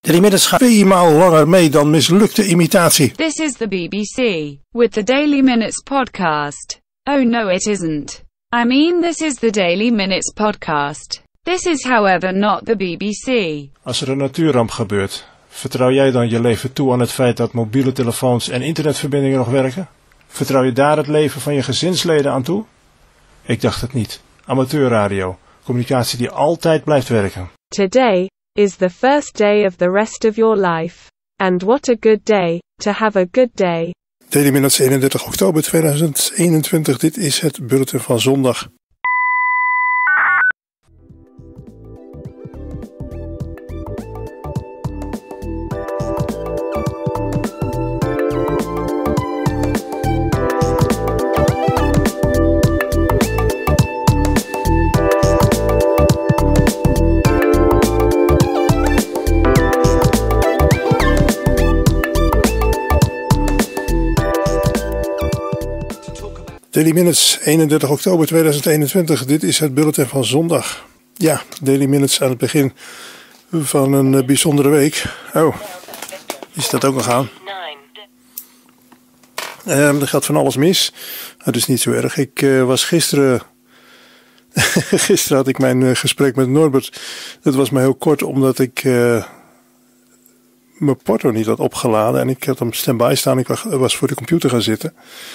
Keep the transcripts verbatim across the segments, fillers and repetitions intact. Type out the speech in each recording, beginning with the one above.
Daily Minutes gaat tweemaal langer mee dan mislukte imitatie. This is the B B C with the Daily Minutes podcast. Oh no, it isn't. I mean, this is the Daily Minutes podcast. This is, however, not the B B C. Als er een natuurramp gebeurt, vertrouw jij dan je leven toe aan het feit dat mobiele telefoons en internetverbindingen nog werken? Vertrouw je daar het leven van je gezinsleden aan toe? Ik dacht het niet. Amateurradio, communicatie die altijd blijft werken. Today is the first day of the rest of your life. And what a good day to have a good day. Daily Minutes eenendertig oktober tweeduizend eenentwintig. Dit is het bulletin van zondag. Daily Minutes, eenendertig oktober tweeduizend eenentwintig. Dit is het bulletin van zondag. Ja, Daily Minutes aan het begin van een uh, bijzondere week. Oh, is dat ook nog aan? Um, er gaat van alles mis. Dat is niet zo erg. Ik uh, was gisteren... gisteren had ik mijn uh, gesprek met Norbert. Dat was maar heel kort, omdat ik... Uh, mijn porto niet had opgeladen. En ik had hem stand-by staan. Ik was voor de computer gaan zitten.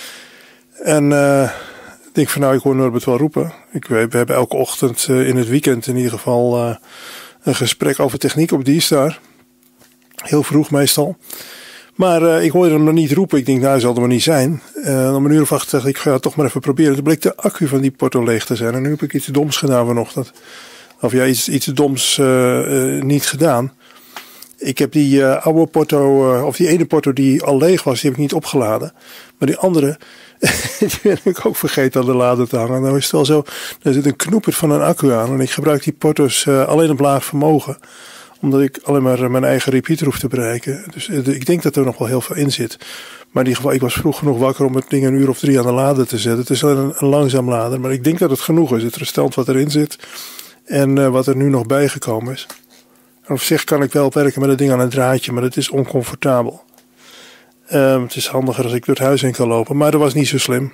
En uh, ik denk van nou, ik hoor Norbert wel roepen. Ik, we, we hebben elke ochtend uh, in het weekend in ieder geval uh, een gesprek over techniek op D-Star. Heel vroeg meestal. Maar uh, ik hoorde hem nog niet roepen. Ik denk nou, hij zal er maar niet zijn. Uh, om een uur of acht dacht ik, ik ga het toch maar even proberen. Toen bleek de accu van die porto leeg te zijn. En nu heb ik iets doms gedaan vanochtend. Of ja, iets, iets doms uh, uh, niet gedaan. Ik heb die uh, oude porto, uh, of die ene porto die al leeg was, die heb ik niet opgeladen. Maar die andere... die ben ik ook vergeten aan de lader te hangen. Nou is het wel zo, er zit een knoepert van een accu aan. En ik gebruik die porto's uh, alleen op laag vermogen. Omdat ik alleen maar uh, mijn eigen repeater hoef te bereiken. Dus uh, ik denk dat er nog wel heel veel in zit. Maar in ieder geval, ik was vroeg genoeg wakker om het ding een uur of drie aan de lader te zetten. Het is alleen een, een langzaam lader. Maar ik denk dat het genoeg is. Het restant wat erin zit. En uh, wat er nu nog bijgekomen is. En op zich kan ik wel werken met het ding aan een draadje. Maar het is oncomfortabel. Um, het is handiger als ik door het huis heen kan lopen, maar dat was niet zo slim.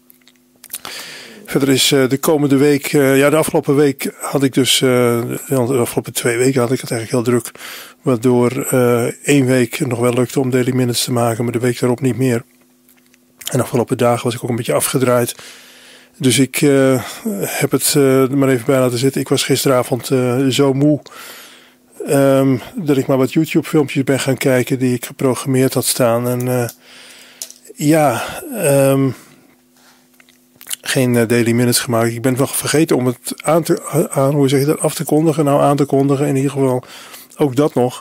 Verder is uh, de komende week, uh, ja de afgelopen week had ik dus, uh, de afgelopen twee weken had ik het eigenlijk heel druk. Waardoor uh, één week nog wel lukte om Daily Minutes te maken, maar de week daarop niet meer. En de afgelopen dagen was ik ook een beetje afgedraaid. Dus ik uh, heb het uh, maar even bij laten zitten. Ik was gisteravond uh, zo moe. Um, dat ik maar wat YouTube filmpjes ben gaan kijken die ik geprogrammeerd had staan. En uh, ja, um, geen uh, Daily Minutes gemaakt. Ik ben wel vergeten om het aan te, aan, hoe zeg je dat, af te kondigen. Nou, aan te kondigen in ieder geval ook dat nog.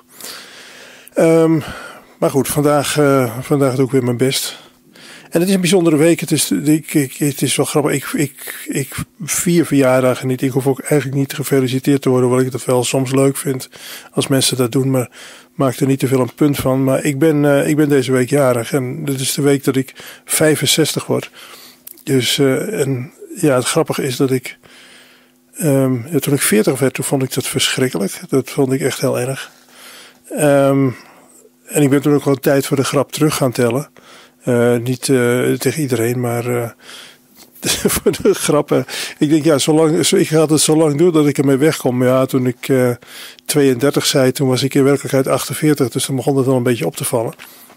Um, maar goed, vandaag, uh, vandaag doe ik weer mijn best. En het is een bijzondere week. Het is, ik, ik, het is wel grappig. Ik, ik, ik vier verjaardagen niet. Ik hoef ook eigenlijk niet gefeliciteerd te worden. Wat ik dat wel soms leuk vind. Als mensen dat doen. Maar maak er niet te veel een punt van. Maar ik ben, uh, ik ben deze week jarig. En dit is de week dat ik vijfenzestig word. Dus uh, en, ja, het grappige is dat ik... Um, ja, toen ik veertig werd, toen vond ik dat verschrikkelijk. Dat vond ik echt heel erg. Um, en ik ben toen ook wel een tijd voor de grap terug gaan tellen. Uh, niet uh, tegen iedereen, maar uh, voor de grappen. Ik denk, ja, zolang, ik ga het zo lang doen dat ik ermee wegkom. Ja, toen ik uh, tweeëndertig zei, toen was ik in werkelijkheid achtenveertig. Dus dan begon het wel een beetje op te vallen.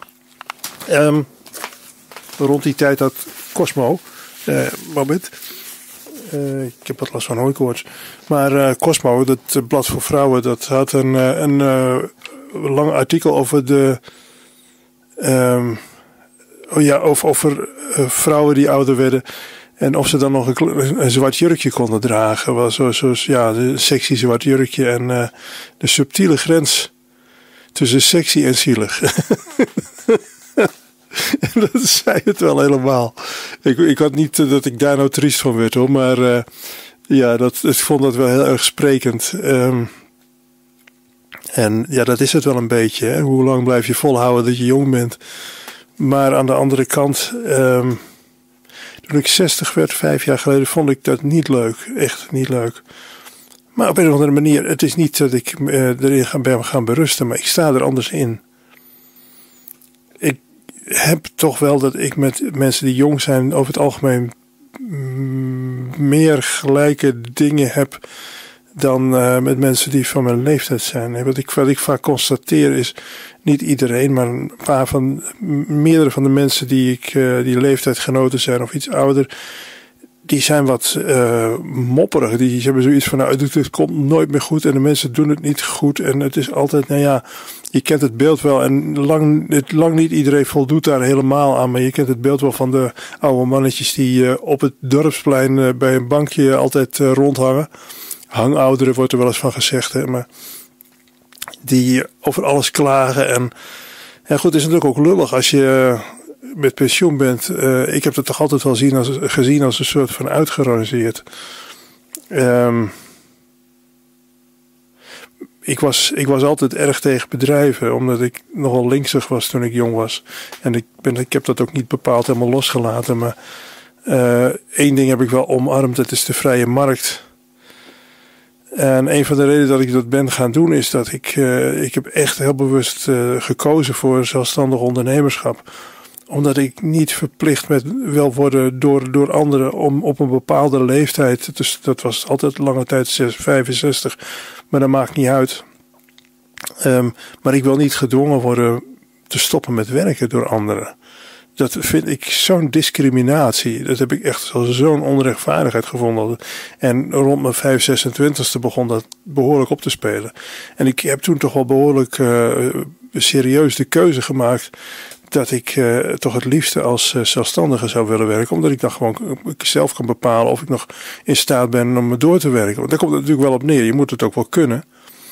Um, rond die tijd had Cosmo, uh, moment. Uh, ik heb wat last van hooikoorts. Maar uh, Cosmo, dat uh, blad voor vrouwen, dat had een, uh, een uh, lang artikel over de... Um, Oh ja, of over uh, vrouwen die ouder werden. En of ze dan nog een, een zwart jurkje konden dragen. Was zo, zo, ja, een sexy zwart jurkje. En uh, de subtiele grens tussen sexy en zielig. En dat zei het wel helemaal. Ik, ik had niet uh, dat ik daar nou triest van werd hoor. Maar uh, ja, dat, ik vond dat wel heel erg sprekend. Um, en ja, dat is het wel een beetje. Hè? Hoe lang blijf je volhouden dat je jong bent? Maar aan de andere kant, um, toen ik zestig werd, vijf jaar geleden, vond ik dat niet leuk. Echt niet leuk. Maar op een of andere manier, het is niet dat ik uh, erin ga, ben gaan berusten, maar ik sta er anders in. Ik heb toch wel dat ik met mensen die jong zijn over het algemeen mm, meer gelijke dingen heb dan uh, met mensen die van mijn leeftijd zijn. Wat ik, wat ik vaak constateer is, niet iedereen, maar een paar van, meerdere van de mensen die ik, uh, die leeftijdgenoten zijn of iets ouder, die zijn wat uh, mopperig. Die hebben zoiets van, nou, het, het komt nooit meer goed en de mensen doen het niet goed. En het is altijd, nou ja, je kent het beeld wel. En lang, het, lang niet iedereen voldoet daar helemaal aan. Maar je kent het beeld wel van de oude mannetjes die uh, op het dorpsplein uh, bij een bankje altijd uh, rondhangen. Hangouderen wordt er wel eens van gezegd, hè. Maar die over alles klagen. En ja, goed, het is natuurlijk ook lullig als je Uh, met pensioen bent. Uh, ik heb het toch altijd wel zien als, gezien als een soort van uitgerangeerd. Um, ik, was, ik was altijd erg tegen bedrijven, omdat ik nogal linksig was toen ik jong was. En ik, ben, ik heb dat ook niet bepaald helemaal losgelaten. Maar uh, één ding heb ik wel omarmd, dat is de vrije markt. En een van de redenen dat ik dat ben gaan doen is dat ik, uh, ik heb echt heel bewust uh, gekozen voor zelfstandig ondernemerschap. Omdat ik niet verplicht met wil worden door, door anderen om op een bepaalde leeftijd, dus dat was altijd lange tijd vijfenzestig, maar dat maakt niet uit. Um, maar ik wil niet gedwongen worden te stoppen met werken door anderen. Dat vind ik zo'n discriminatie. Dat heb ik echt als zo'n onrechtvaardigheid gevonden. En rond mijn vijf, zesentwintigste begon dat behoorlijk op te spelen. En ik heb toen toch wel behoorlijk uh, serieus de keuze gemaakt dat ik uh, toch het liefste als uh, zelfstandige zou willen werken. Omdat ik dan gewoon ik zelf kan bepalen of ik nog in staat ben om door te werken. Want daar komt het natuurlijk wel op neer. Je moet het ook wel kunnen.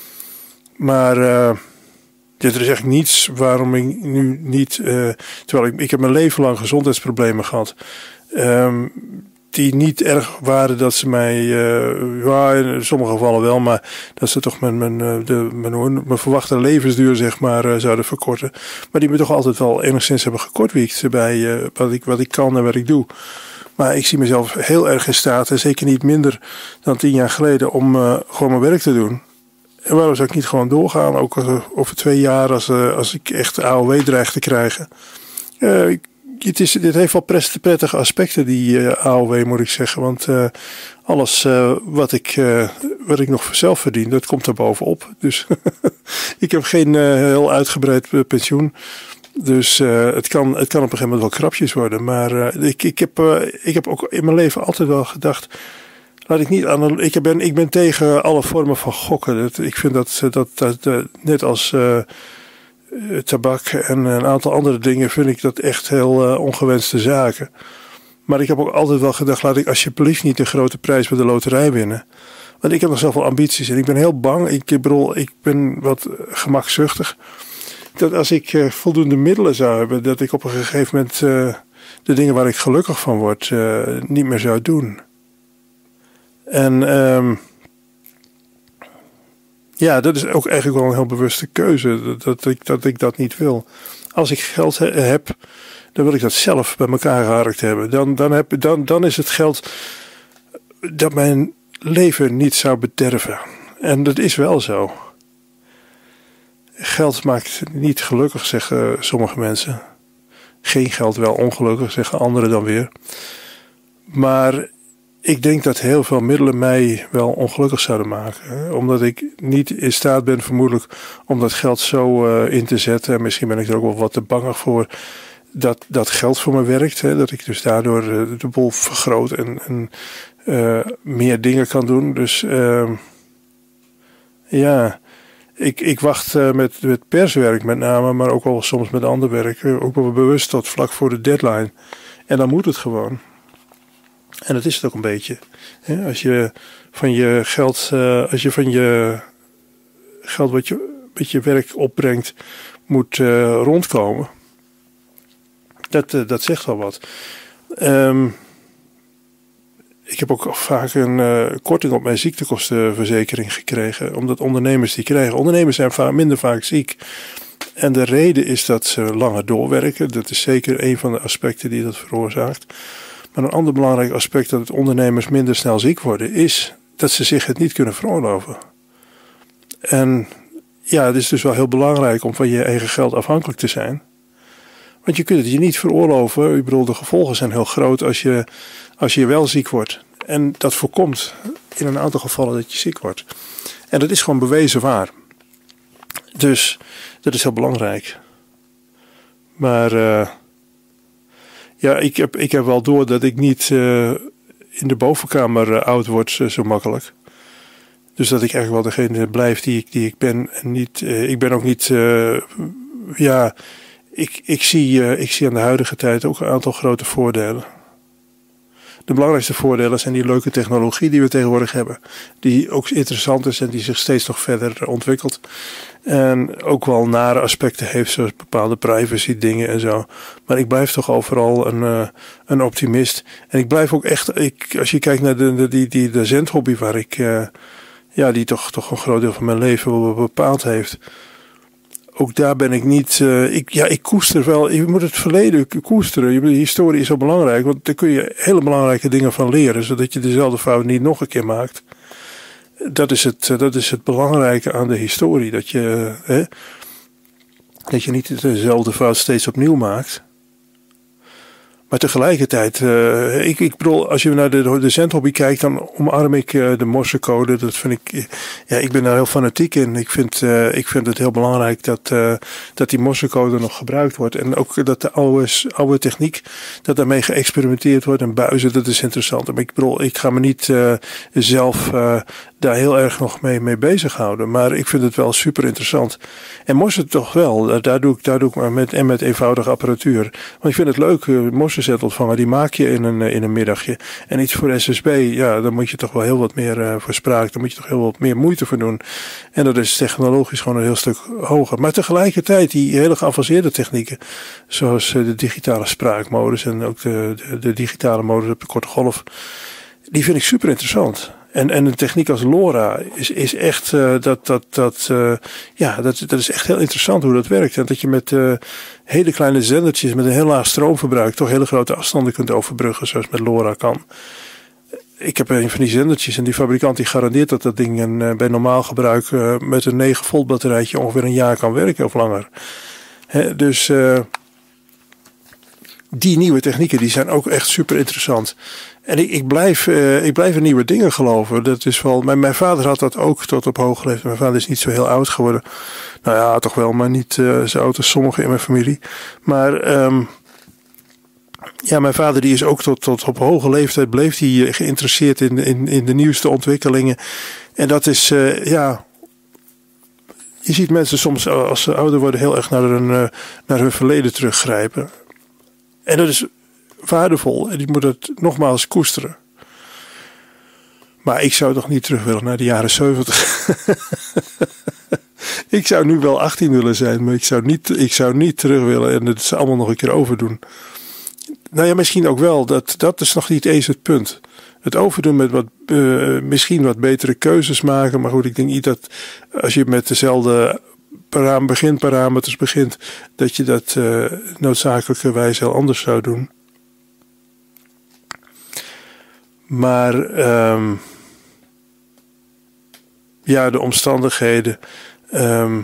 Maar uh, ja, er is echt niets waarom ik nu niet Uh, terwijl ik, ik heb mijn leven lang gezondheidsproblemen gehad. Um, die niet erg waren dat ze mij, uh, ja, in sommige gevallen wel, maar dat ze toch mijn, mijn, de, mijn, mijn verwachte levensduur, zeg maar, uh, zouden verkorten. Maar die me toch altijd wel enigszins hebben gekortwiekt bij uh, wat, ik, wat ik kan en wat ik doe. Maar ik zie mezelf heel erg in staat, en zeker niet minder dan tien jaar geleden, om uh, gewoon mijn werk te doen. En waarom zou ik niet gewoon doorgaan, ook uh, over twee jaar, als, uh, als ik echt A O W dreig te krijgen. Uh, ik, Het is, dit heeft wel prettige aspecten, die uh, A O W, moet ik zeggen. Want uh, alles uh, wat, ik, uh, wat ik nog zelf verdien, dat komt er bovenop. Dus ik heb geen uh, heel uitgebreid uh, pensioen. Dus uh, het, kan, het kan op een gegeven moment wel krapjes worden. Maar uh, ik, ik, heb, uh, ik heb ook in mijn leven altijd wel gedacht, laat ik niet aan. Ik ben, ik ben tegen alle vormen van gokken. Dat, ik vind dat, dat, dat uh, net als Uh, tabak en een aantal andere dingen vind ik dat echt heel uh, ongewenste zaken. Maar ik heb ook altijd wel gedacht, laat ik alsjeblieft niet de grote prijs bij de loterij winnen. Want ik heb nog zoveel ambities en ik ben heel bang. Ik bedoel, ik ben wat gemakzuchtig. Dat als ik uh, voldoende middelen zou hebben, dat ik op een gegeven moment uh, de dingen waar ik gelukkig van word uh, niet meer zou doen. En um, ja, dat is ook eigenlijk wel een heel bewuste keuze, dat, dat, ik, dat ik dat niet wil. Als ik geld he, heb, dan wil ik dat zelf bij elkaar geharkt hebben. Dan, dan, heb, dan, dan is het geld dat mijn leven niet zou bederven. En dat is wel zo. Geld maakt niet gelukkig, zeggen sommige mensen. Geen geld wel ongelukkig, zeggen anderen dan weer. Maar ik denk dat heel veel middelen mij wel ongelukkig zouden maken. Omdat ik niet in staat ben vermoedelijk om dat geld zo uh, in te zetten. En misschien ben ik er ook wel wat te bangig voor dat dat geld voor me werkt. Hè? Dat ik dus daardoor uh, de boel vergroot en, en uh, meer dingen kan doen. Dus uh, ja, ik, ik wacht uh, met, met perswerk met name, maar ook wel soms met ander werk. Uh, ook wel bewust tot vlak voor de deadline. En dan moet het gewoon. En dat is het ook een beetje. Als je van je geld, als je van je geld wat je met je werk opbrengt, moet rondkomen. Dat, dat zegt wel wat. Um, ik heb ook vaak een uh, korting op mijn ziektekostenverzekering gekregen. Omdat ondernemers die krijgen. Ondernemers zijn vaak, minder vaak ziek. En de reden is dat ze langer doorwerken. Dat is zeker een van de aspecten die dat veroorzaakt. Maar een ander belangrijk aspect dat het ondernemers minder snel ziek worden is dat ze zich het niet kunnen veroorloven. En ja, het is dus wel heel belangrijk om van je eigen geld afhankelijk te zijn. Want je kunt het je niet veroorloven. Ik bedoel, de gevolgen zijn heel groot als je, als je wel ziek wordt. En dat voorkomt in een aantal gevallen dat je ziek wordt. En dat is gewoon bewezen waar. Dus dat is heel belangrijk. Maar uh, ja, ik heb, ik heb wel door dat ik niet uh, in de bovenkamer uh, oud word uh, zo makkelijk. Dus dat ik eigenlijk wel degene blijf die ik, die ik ben. En niet, uh, ik ben ook niet, uh, ja, ik, ik, zie, uh, ik zie aan de huidige tijd ook een aantal grote voordelen. De belangrijkste voordelen zijn die leuke technologie die we tegenwoordig hebben. Die ook interessant is en die zich steeds nog verder ontwikkelt. En ook wel nare aspecten heeft, zoals bepaalde privacy dingen en zo. Maar ik blijf toch overal een, uh, een optimist. En ik blijf ook echt, ik, als je kijkt naar de, de, die, die, de zendhobby waar ik, uh, ja, die toch, toch een groot deel van mijn leven bepaald heeft. Ook daar ben ik niet, uh, ik, ja, ik koester wel, je moet het verleden koesteren. De historie is zo belangrijk, want daar kun je hele belangrijke dingen van leren, zodat je dezelfde fout niet nog een keer maakt. Dat is het, dat is het belangrijke aan de historie, dat je, hè, dat je niet dezelfde fout steeds opnieuw maakt. Maar tegelijkertijd, uh, ik, ik bedoel, als je naar de, de zendhobby kijkt, dan omarm ik uh, de morsecode. Dat vind ik, ja, ik ben daar heel fanatiek in. Ik vind, uh, ik vind het heel belangrijk dat, uh, dat die morsecode nog gebruikt wordt. En ook dat de oude, oude techniek, dat daarmee geëxperimenteerd wordt. En buizen, dat is interessant. Maar ik bedoel, ik ga me niet uh, zelf uh, daar heel erg nog mee, mee bezighouden. Maar ik vind het wel super interessant. En morsen toch wel, daar doe ik, daar doe ik maar met, en met eenvoudige apparatuur. Want ik vind het leuk, uh, morsenzetteltvanger, die maak je in een, in een middagje. En iets voor S S B, ja, dan moet je toch wel heel wat meer uh, voor spraak, dan moet je toch heel wat meer moeite voor doen. En dat is technologisch gewoon een heel stuk hoger. Maar tegelijkertijd, die hele geavanceerde technieken, zoals uh, de digitale spraakmodus en ook de, de, de digitale modus op de korte golf, die vind ik super interessant. En, en een techniek als LoRa is, is echt, uh, dat, dat, dat, uh, ja, dat, dat is echt heel interessant hoe dat werkt. En dat je met uh, hele kleine zendertjes met een heel laag stroomverbruik toch hele grote afstanden kunt overbruggen, zoals met LoRa kan. Ik heb een van die zendertjes en die fabrikant die garandeert dat dat ding een, uh, bij normaal gebruik uh, met een negen volt batterijtje ongeveer een jaar kan werken of langer. He, dus uh, die nieuwe technieken die zijn ook echt super interessant. En ik, ik, blijf, uh, ik blijf in nieuwe dingen geloven. Dat is wel, mijn, mijn vader had dat ook tot op hoge leeftijd. Mijn vader is niet zo heel oud geworden. Nou ja, toch wel, maar niet uh, zo oud als sommigen in mijn familie. Maar um, ja, mijn vader die is ook tot, tot op hoge leeftijd bleef hij geïnteresseerd in, in, in de nieuwste ontwikkelingen. En dat is, uh, ja, je ziet mensen soms als ze ouder worden heel erg naar hun, uh, naar hun verleden teruggrijpen. En dat is waardevol en ik moet het nogmaals koesteren. Maar ik zou toch niet terug willen naar de jaren zeventig. Ik zou nu wel achttien willen zijn, maar ik zou niet, ik zou niet terug willen en het allemaal nog een keer overdoen. Nou ja, misschien ook wel. Dat, dat is nog niet eens het punt. Het overdoen met wat, uh, misschien wat betere keuzes maken. Maar goed, ik denk niet dat als je met dezelfde param- beginparameters begint, dat je dat uh, noodzakelijkerwijs heel anders zou doen. Maar um, ja, de omstandigheden. Um,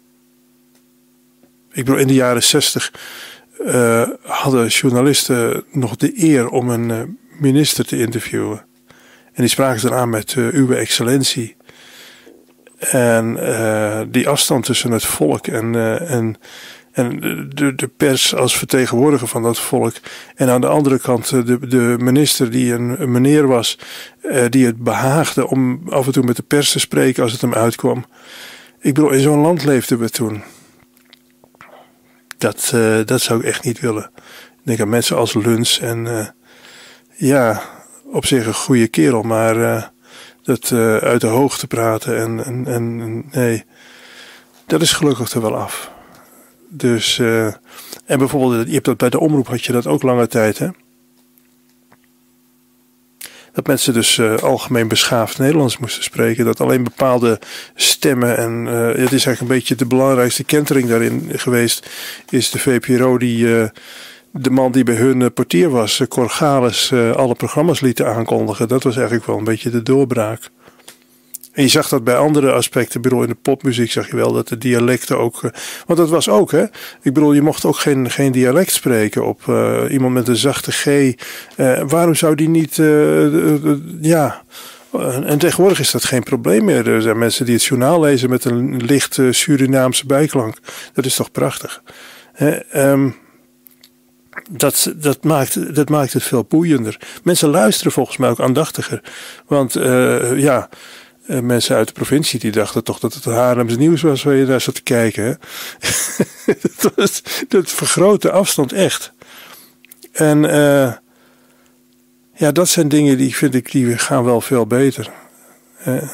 ik bedoel, in de jaren zestig uh, hadden journalisten nog de eer om een uh, minister te interviewen. En die spraken dan aan met uh, uw excellentie. En uh, die afstand tussen het volk en, uh, en, en de, de pers als vertegenwoordiger van dat volk. En aan de andere kant de, de minister die een, een meneer was, uh, die het behaagde om af en toe met de pers te spreken als het hem uitkwam. Ik bedoel, in zo'n land leefden we toen. Dat, uh, dat zou ik echt niet willen. Ik denk aan mensen als Luns en uh, ja, op zich een goede kerel, maar uh, dat uh, uit de hoogte praten en, en, en nee, dat is gelukkig er wel af. Dus, uh, en bijvoorbeeld, je hebt dat bij de omroep had je dat ook lange tijd, hè? Dat mensen dus uh, algemeen beschaafd Nederlands moesten spreken. Dat alleen bepaalde stemmen en uh, het is eigenlijk een beetje de belangrijkste kentering daarin geweest. Is de V P R O die uh, de man die bij hun uh, portier was, uh, Cor Gales, uh, alle programma's lieten aankondigen. Dat was eigenlijk wel een beetje de doorbraak. En je zag dat bij andere aspecten. Ik bedoel, in de popmuziek zag je wel dat de dialecten ook... Uh, want dat was ook, hè. Ik bedoel, je mocht ook geen, geen dialect spreken op uh, iemand met een zachte G. Uh, waarom zou die niet... Uh, uh, uh, ja... En tegenwoordig is dat geen probleem meer. Er zijn mensen die het journaal lezen met een licht uh, Surinaamse bijklank. Dat is toch prachtig. He, um, dat, dat, maakt, dat maakt het veel boeiender. Mensen luisteren volgens mij ook aandachtiger. Want uh, ja, uh, mensen uit de provincie die dachten toch dat het Haarlems nieuws was waar je daar zat te kijken. Hè? dat, was, dat vergroot de afstand echt. En... Uh, Ja, dat zijn dingen die vind ik, die gaan wel veel beter. Uh,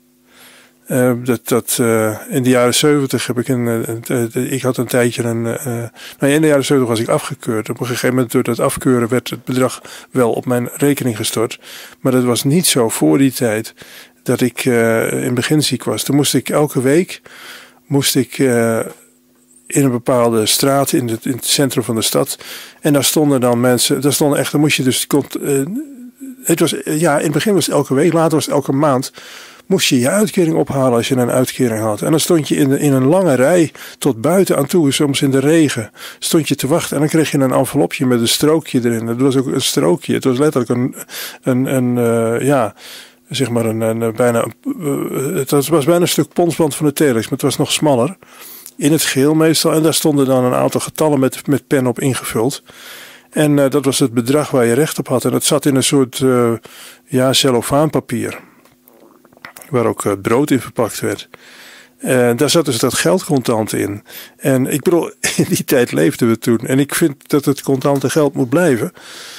uh, dat, dat, uh, in de jaren zeventig heb ik een, een, een, ik had een tijdje een, uh, nou in de jaren zeventig was ik afgekeurd. Op een gegeven moment door dat afkeuren werd het bedrag wel op mijn rekening gestort. Maar dat was niet zo voor die tijd dat ik uh, in het begin ziek was. Toen moest ik elke week, moest ik... Uh, in een bepaalde straat in het, in het centrum van de stad. En daar stonden dan mensen, daar stonden echt, dan moest je dus, uh, het was, ja, in het begin was het elke week, later was het elke maand, moest je je uitkering ophalen als je een uitkering had. En dan stond je in, de, in een lange rij tot buiten aan toe, soms in de regen, stond je te wachten. En dan kreeg je een envelopje met een strookje erin. Dat was ook een strookje, het was letterlijk een, een, een uh, ja... zeg maar een, een bijna, uh, het was bijna een stuk ponsband van de telex, maar het was nog smaller. In het geel meestal. En daar stonden dan een aantal getallen met, met pen op ingevuld. En uh, dat was het bedrag waar je recht op had. En dat zat in een soort uh, ja, cellofaanpapier. Waar ook uh, brood in verpakt werd. En daar zat dus dat geld contant in. En ik bedoel, in die tijd leefden we toen. En ik vind dat het contante geld moet blijven.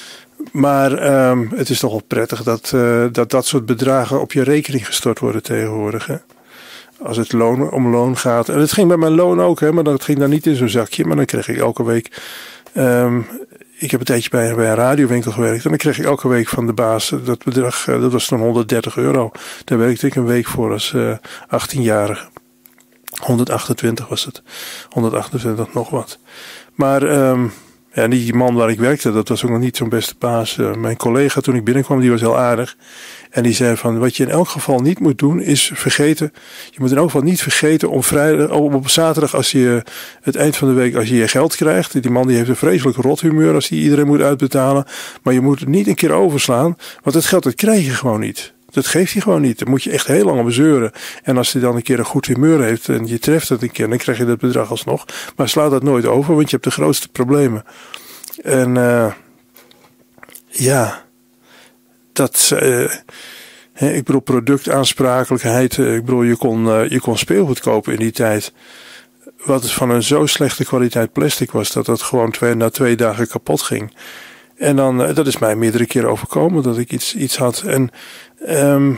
Maar um, het is toch wel prettig dat, uh, dat dat soort bedragen op je rekening gestort worden tegenwoordig. Hè? Als het loon, om loon gaat. En het ging bij mijn loon ook, hè, maar dat ging dan niet in zo'n zakje. Maar dan kreeg ik elke week... Um, ik heb een tijdje bij, bij een radiowinkel gewerkt. En dan kreeg ik elke week van de baas dat bedrag. Uh, dat was dan honderddertig euro. Daar werkte ik een week voor als uh, achttienjarige. honderdachtentwintig was het. honderdachtentwintig nog wat. Maar... Um, Ja, die man waar ik werkte, dat was ook nog niet zo'n beste baas. Uh, mijn collega toen ik binnenkwam, die was heel aardig. En die zei van, wat je in elk geval niet moet doen, is vergeten. Je moet in elk geval niet vergeten om vrijdag, op zaterdag, als je het eind van de week, als je je geld krijgt. Die man die heeft een vreselijk rot humeur als hij iedereen moet uitbetalen. Maar je moet het niet een keer overslaan, want het geld dat krijg je gewoon niet. Dat geeft hij gewoon niet. Daar moet je echt heel lang om zeuren. En als hij dan een keer een goed humeur heeft en je treft het een keer, dan krijg je dat bedrag alsnog. Maar sla dat nooit over, want je hebt de grootste problemen. En uh, ja, dat, uh, hè, ik bedoel productaansprakelijkheid. Uh, ik bedoel, je kon, uh, je kon speelgoed kopen in die tijd. Wat van een zo slechte kwaliteit plastic was, dat dat gewoon twee, na twee dagen kapot ging. En dan, uh, dat is mij meerdere keren overkomen, dat ik iets, iets had. En um,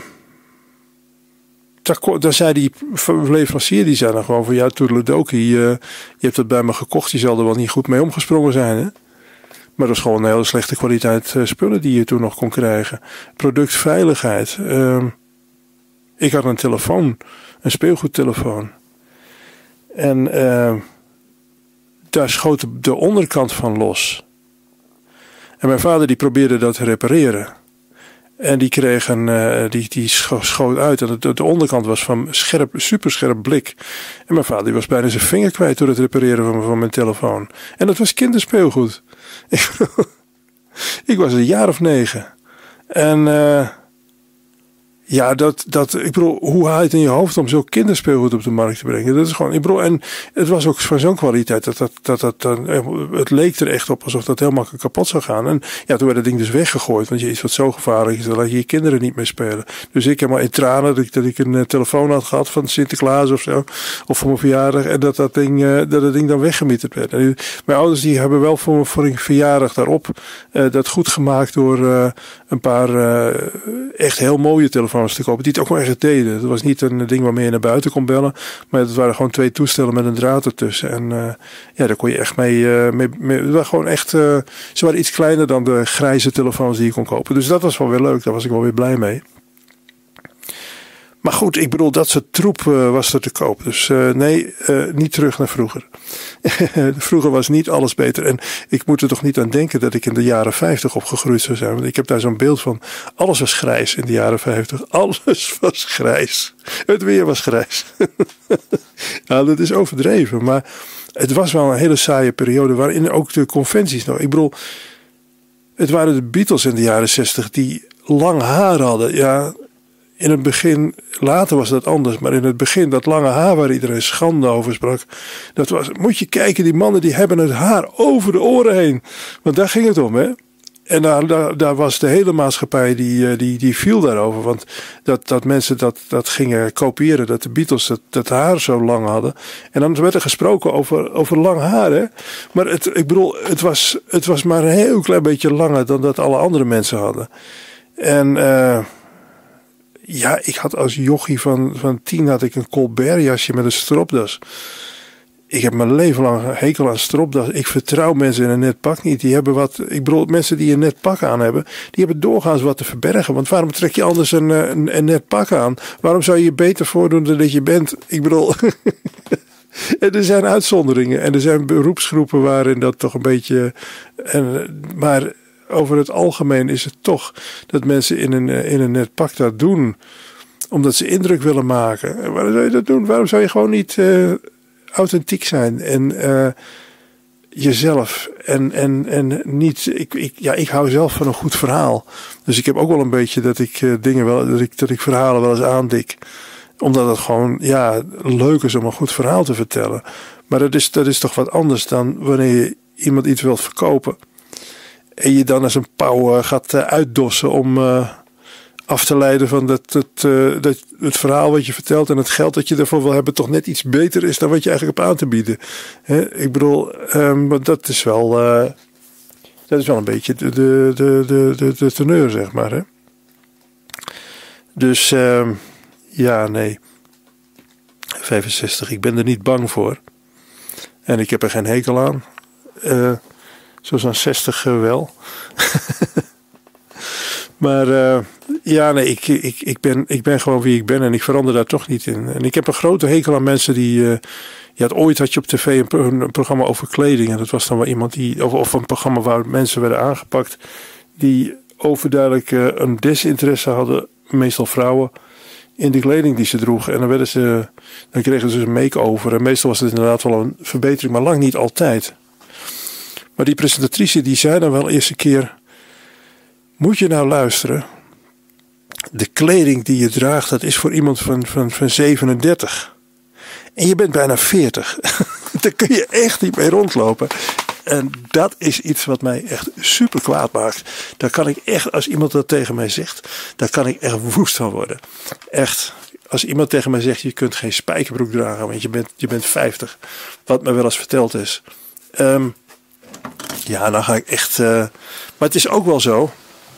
daar, daar zei die leverancier, die zei dan gewoon van, ja, toedeledokie, uh, je hebt dat bij me gekocht, je zal er wel niet goed mee omgesprongen zijn, hè? Maar dat is gewoon een hele slechte kwaliteit uh, spullen die je toen nog kon krijgen. Productveiligheid. Um, ik had een telefoon, een speelgoedtelefoon. En uh, daar schoot de onderkant van los. En mijn vader die probeerde dat te repareren. En die kreeg een, uh, die, die schoot uit. En de, de onderkant was van scherp, superscherp blik. En mijn vader die was bijna zijn vinger kwijt door het repareren van, van mijn telefoon. En dat was kinderspeelgoed. Ik was een jaar of negen. En uh, ja, dat, dat, ik bedoel, hoe haal je het in je hoofd om zo kinderspeelgoed op de markt te brengen? Dat is gewoon, ik bedoel, en het was ook van zo'n kwaliteit dat dat, dat, dat, dat, het leek er echt op alsof dat heel makkelijk kapot zou gaan. En ja, toen werd het ding dus weggegooid, want je iets wat zo gevaarlijk is, dan laat je je kinderen niet mee spelen. Dus ik heb maar in tranen dat ik, dat ik een uh, telefoon had gehad van Sinterklaas of zo, of voor mijn verjaardag, en dat dat ding, uh, dat het ding dan weggemieterd werd. En die, mijn ouders die hebben wel voor, voor een verjaardag daarop uh, dat goed gemaakt door uh, een paar uh, echt heel mooie telefoons te kopen, die het ook wel echt deden. Het was niet een ding waarmee je naar buiten kon bellen, maar het waren gewoon twee toestellen met een draad ertussen. En uh, ja, daar kon je echt mee, uh, mee, mee het waren gewoon echt, uh, ze waren iets kleiner dan de grijze telefoons die je kon kopen. Dus dat was wel weer leuk, daar was ik wel weer blij mee. Maar goed, ik bedoel, dat soort troep uh, was er te koop. Dus uh, nee, uh, niet terug naar vroeger. Vroeger was niet alles beter. En ik moet er toch niet aan denken dat ik in de jaren vijftig opgegroeid zou zijn. Want ik heb daar zo'n beeld van. Alles was grijs in de jaren vijftig. Alles was grijs. Het weer was grijs. Nou, dat is overdreven. Maar het was wel een hele saaie periode waarin ook de conventies nog. Ik bedoel, het waren de Beatles in de jaren zestig die lang haar hadden. Ja, in het begin, later was dat anders, maar in het begin dat lange haar waar iedereen schande over sprak. Dat was, moet je kijken, die mannen die hebben het haar over de oren heen. Want daar ging het om, hè. En daar, daar, daar was de hele maatschappij die, die, die viel daarover. Want dat, dat mensen dat, dat gingen kopiëren, dat de Beatles dat, dat haar zo lang hadden. En dan werd er gesproken over, over lang haar, hè. Maar het, ik bedoel, het was, het was maar een heel klein beetje langer dan dat alle andere mensen hadden. En uh, ja, ik had als jochie van, van tien had ik een Colbert jasje met een stropdas. Ik heb mijn leven lang een hekel aan stropdas. Ik vertrouw mensen in een net pak niet. Die hebben wat, ik bedoel, mensen die een net pak aan hebben, die hebben doorgaans wat te verbergen. Want waarom trek je anders een, een, een net pak aan? Waarom zou je je beter voordoen dan dat je bent? Ik bedoel, en er zijn uitzonderingen. En er zijn beroepsgroepen waarin dat toch een beetje, en, maar over het algemeen is het toch dat mensen in een, in een net pak dat doen. Omdat ze indruk willen maken. En waarom zou je dat doen? Waarom zou je gewoon niet Uh, authentiek zijn en uh, jezelf en, en, en niet, ik, ik, ja, ik hou zelf van een goed verhaal. Dus ik heb ook wel een beetje dat ik uh, dingen wel, dat ik, dat ik verhalen wel eens aandik. Omdat het gewoon, ja, leuk is om een goed verhaal te vertellen. Maar dat is, dat is toch wat anders dan wanneer je iemand iets wilt verkopen. En je dan als een pauw uh, gaat uh, uitdossen om uh, af te leiden van dat het, uh, dat het verhaal wat je vertelt en het geld dat je ervoor wil hebben toch net iets beter is dan wat je eigenlijk hebt aan te bieden. He, ik bedoel, um, maar dat is wel, uh, dat is wel een beetje de, de, de, de, de, de teneur, zeg maar. Hè? Dus um, ja, nee. vijfenzestig, ik ben er niet bang voor. En ik heb er geen hekel aan. Uh, zoals aan zestig uh, wel. Maar uh, ja, nee, ik, ik, ik, ben, ik ben gewoon wie ik ben en ik verander daar toch niet in. En ik heb een grote hekel aan mensen die, uh, je had ooit had je op tv een, een programma over kleding. En dat was dan wel iemand die, of, of een programma waar mensen werden aangepakt die overduidelijk uh, een desinteresse hadden, meestal vrouwen, in de kleding die ze droegen. En dan werden ze, dan kregen ze een make-over. En meestal was het inderdaad wel een verbetering, maar lang niet altijd. Maar die presentatrice die zei dan wel eerst een keer, moet je nou luisteren, de kleding die je draagt, dat is voor iemand van, van, van zevenendertig. En je bent bijna veertig. Daar kun je echt niet mee rondlopen. En dat is iets wat mij echt super kwaad maakt. Daar kan ik echt, als iemand dat tegen mij zegt, daar kan ik echt woest van worden. Echt. Als iemand tegen mij zegt, je kunt geen spijkerbroek dragen, want je bent, je bent vijftig. Wat me wel eens verteld is. Um, ja, dan ga ik echt. Uh, maar het is ook wel zo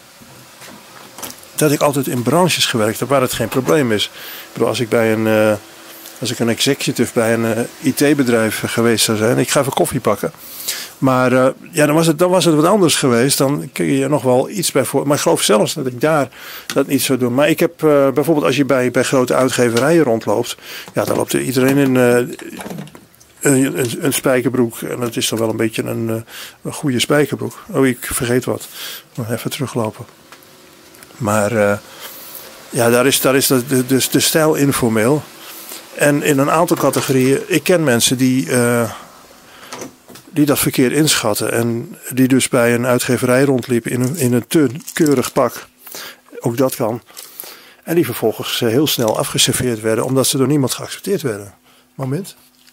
dat ik altijd in branches gewerkt heb waar het geen probleem is. Ik bedoel, als ik bij een, uh, als ik een executive bij een uh, I T-bedrijf geweest zou zijn, ik ga even koffie pakken. Maar uh, ja, dan was, het, dan was het wat anders geweest. Dan kun je er nog wel iets bij voor. Maar ik geloof zelfs dat ik daar dat niet zou doen. Maar ik heb uh, bijvoorbeeld als je bij, bij grote uitgeverijen rondloopt, ja, dan loopt er iedereen in uh, een, een, een spijkerbroek. En dat is dan wel een beetje een, een goede spijkerbroek. Oh, ik vergeet wat. Even teruglopen. Maar uh, ja, daar is, daar is de, de, de, de stijl informeel. En in een aantal categorieën, ik ken mensen die, uh, die dat verkeerd inschatten. En die dus bij een uitgeverij rondliepen in een, in een te keurig pak. Ook dat kan. En die vervolgens heel snel afgeserveerd werden, omdat ze door niemand geaccepteerd werden. Moment.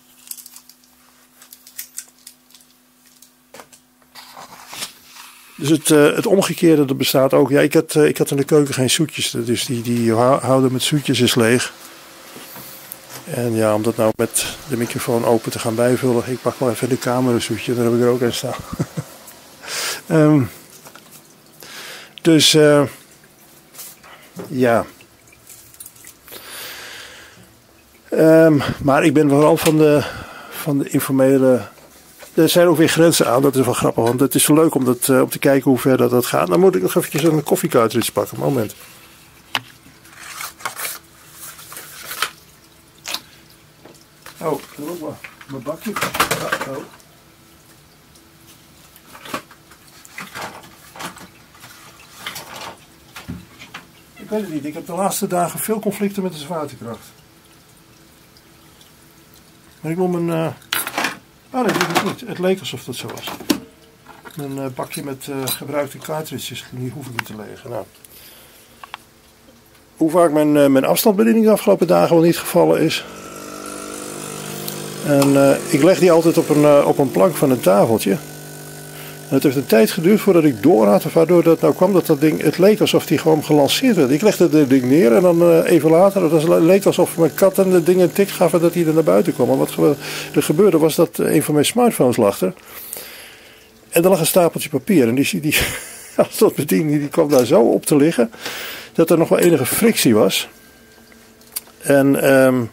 Dus het, uh, het omgekeerde dat bestaat ook. Ja, ik had, uh, ik had in de keuken geen zoetjes. Dus die, die houden met zoetjes is leeg. En ja, om dat nou met de microfoon open te gaan bijvullen. Ik pak wel even de kamer een zoetje. Daar heb ik er ook in staan. um, dus uh, ja. Um, maar ik ben vooral van de, van de informele. Er zijn ook weer grenzen aan, dat is wel grappig, want het is zo leuk om, dat, uh, om te kijken hoe ver dat, dat gaat. Dan moet ik nog eventjes een koffiecartridge pakken, moment. Oh, ik wil ook wel mijn bakje. Ja, oh. Ik weet het niet. Ik heb de laatste dagen veel conflicten met de zwaartekracht. Maar ik wil mijn... Uh... Oh nee, dit is niet. Het leek alsof dat zo was. Mijn uh, bakje met uh, gebruikte cartridges. Die hoef ik niet te legen. Nou. Hoe vaak mijn, uh, mijn afstandsbediening de afgelopen dagen wel niet gevallen is. En uh, ik leg die altijd op een, uh, op een plank van een tafeltje. En het heeft een tijd geduurd voordat ik door had. Waardoor dat nou kwam dat dat ding... Het leek alsof die gewoon gelanceerd werd. Ik legde het ding neer en dan uh, even later... Het leek alsof mijn kat en de ding een tik gaf en dat hij er naar buiten kwam. Maar wat er gebeurde was dat een van mijn smartphones lag er. En er lag een stapeltje papier. En die, die afstandsbediening die kwam daar zo op te liggen... dat er nog wel enige frictie was. En... Um,